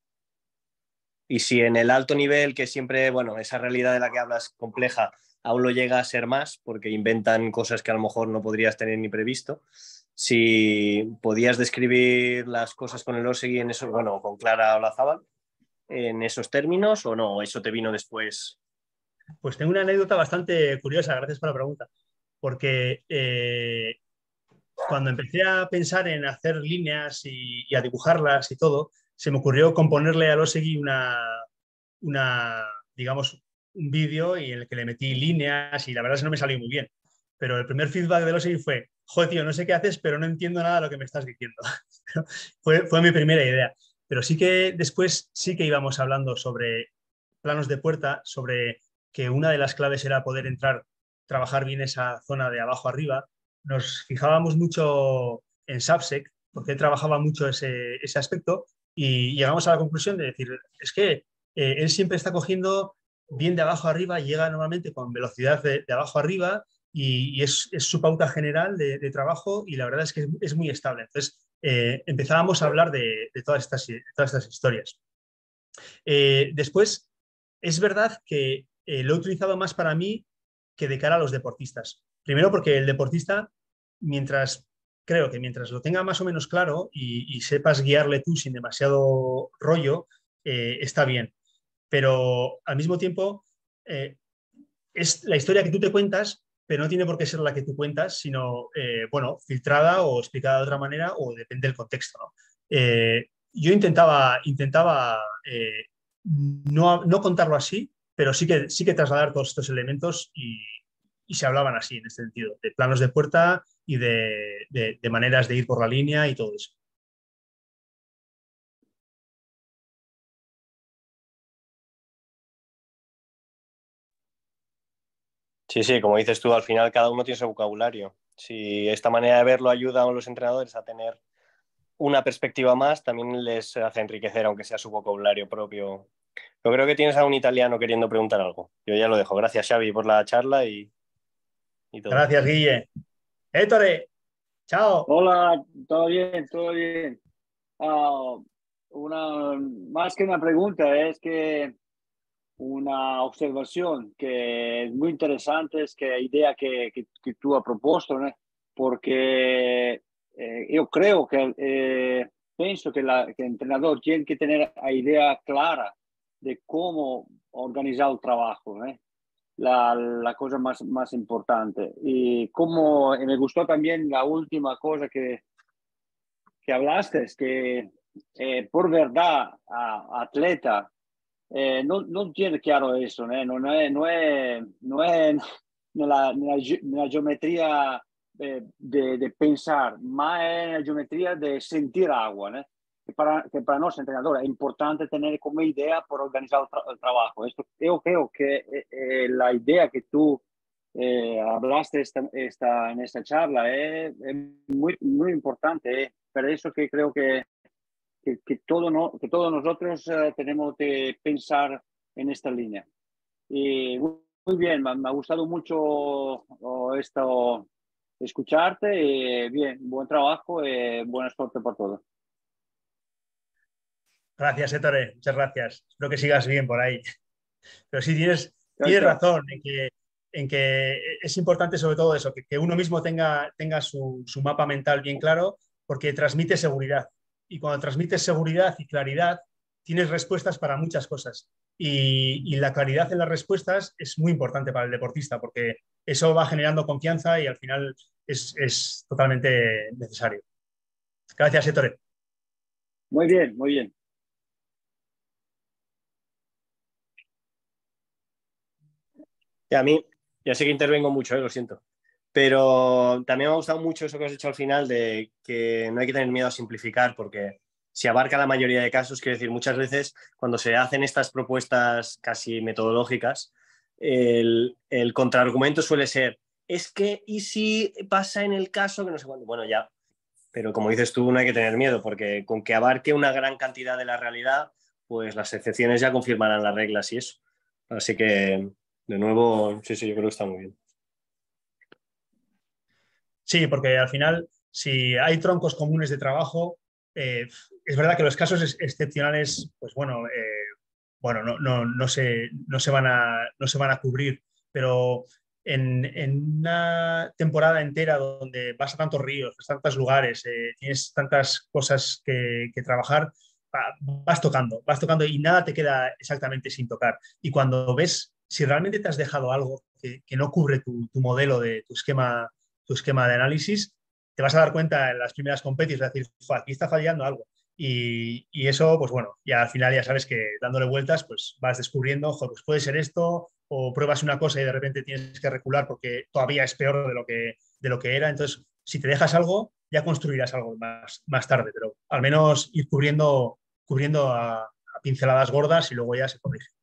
Y si en el alto nivel, que siempre, bueno, esa realidad de la que hablas compleja, aún lo llega a ser más, porque inventan cosas que a lo mejor no podrías tener ni previsto, si podías describir las cosas con el Osegui en eso, bueno, con Clara Olazábal, en esos términos o no, eso te vino después. Pues tengo una anécdota bastante curiosa, gracias por la pregunta, porque eh, cuando empecé a pensar en hacer líneas y, y a dibujarlas y todo, se me ocurrió componerle a Losegui una, una, digamos, un vídeo y en el que le metí líneas y la verdad es que no me salió muy bien. Pero el primer feedback de Losegui fue, joder, tío, no sé qué haces, pero no entiendo nada de lo que me estás diciendo. fue, fue mi primera idea. Pero sí que después sí que íbamos hablando sobre planos de puerta, sobre que una de las claves era poder entrar, trabajar bien esa zona de abajo arriba. Nos fijábamos mucho en Subsec, porque él trabajaba mucho ese, ese aspecto, y llegamos a la conclusión de decir, es que eh, él siempre está cogiendo bien de abajo arriba, llega normalmente con velocidad de, de abajo arriba, y, y es, es, su pauta general de, de, trabajo, y la verdad es que es, es muy estable. Entonces, eh, empezábamos a hablar de, de, todas, estas, de todas estas historias. Eh, después, es verdad que eh, lo he utilizado más para mí que de cara a los deportistas. Primero porque el deportista, mientras, creo que mientras lo tenga más o menos claro y, y sepas guiarle tú sin demasiado rollo, eh, está bien. Pero al mismo tiempo, eh, es la historia que tú te cuentas, pero no tiene por qué ser la que tú cuentas, sino, eh, bueno, filtrada o explicada de otra manera o depende del contexto, ¿no? Eh, yo intentaba, intentaba eh, no, no, contarlo así, pero sí que, sí que trasladar todos estos elementos y, y se hablaban así, en este sentido, de planos de puerta y de, de, de maneras de ir por la línea y todo eso. Sí, sí, como dices tú, al final cada uno tiene su vocabulario. Si esta manera de verlo ayuda a los entrenadores a tener una perspectiva más, también les hace enriquecer, aunque sea su vocabulario propio. Yo creo que tienes a un italiano queriendo preguntar algo. Yo ya lo dejo. Gracias, Xavi, por la charla y, y todo. Gracias, Guille. Ettore, chao. Hola, todo bien, todo bien. Uh, una, más que una pregunta, es que una observación que es muy interesante, es que la idea que, que, que tú has propuesto, ¿no? Porque eh, yo creo que, eh, pienso que, la, que el entrenador tiene que tener la idea clara de cómo organizar el trabajo, ¿no? La, la cosa más, más importante. Y como y me gustó también la última cosa que, que hablaste, es que eh, por verdad, a, atleta, eh, no, no tiene claro eso, ¿no? No, no es, no es, no es nella, nella, nella geometría eh, de, de pensar, más en la geometría de sentir agua, ¿no? Que para, que para nosotros entrenadores es importante tener como idea por organizar el, tra el trabajo. Esto, yo creo que eh, eh, la idea que tú eh, hablaste esta, esta, en esta charla es, es muy, muy importante. Eh. Por eso que creo que, que, que, todo no, que todos nosotros eh, tenemos que pensar en esta línea. Y muy bien, me, me ha gustado mucho oh, esto, escucharte. Y bien, buen trabajo y buena suerte por todo. Gracias, Ettore. Muchas gracias. Espero que sigas bien por ahí. Pero sí, tienes, Chao, tienes chao. razón en que, en que es importante sobre todo eso, que, que uno mismo tenga, tenga su, su mapa mental bien claro, porque transmite seguridad. Y cuando transmites seguridad y claridad, tienes respuestas para muchas cosas. Y, y la claridad en las respuestas es muy importante para el deportista, porque eso va generando confianza y al final es, es totalmente necesario. Gracias, Ettore. Muy bien, muy bien. Y a mí, ya sé que intervengo mucho, ¿eh? Lo siento. Pero también me ha gustado mucho eso que has dicho al final de que no hay que tener miedo a simplificar porque si abarca la mayoría de casos, quiero decir, muchas veces cuando se hacen estas propuestas casi metodológicas, el, el contraargumento suele ser, es que, ¿y si pasa en el caso que no sé cuándo? Bueno, ya, pero como dices tú, no hay que tener miedo, porque con que abarque una gran cantidad de la realidad, pues las excepciones ya confirmarán las reglas y eso. Así que, de nuevo, sí, sí, yo creo que está muy bien. Sí, porque al final, si hay troncos comunes de trabajo, eh, es verdad que los casos ex- excepcionales, pues bueno, eh, bueno, no, no, no se, no se van a, no se van a cubrir, pero en, en una temporada entera donde vas a tantos ríos, a tantos lugares, eh, tienes tantas cosas que, que trabajar, va- vas tocando, vas tocando y nada te queda exactamente sin tocar. Y cuando ves si realmente te has dejado algo que, que no cubre tu, tu modelo de tu esquema tu esquema de análisis, te vas a dar cuenta en las primeras competiciones, es decir, "Fua, aquí está fallando algo". Y, y eso, pues bueno, ya al final ya sabes que dándole vueltas, pues vas descubriendo, "Joder, pues puede ser esto", o pruebas una cosa y de repente tienes que recular porque todavía es peor de lo que, de lo que era. Entonces, si te dejas algo, ya construirás algo más, más tarde, pero al menos ir cubriendo, cubriendo a, a pinceladas gordas y luego ya se corrige.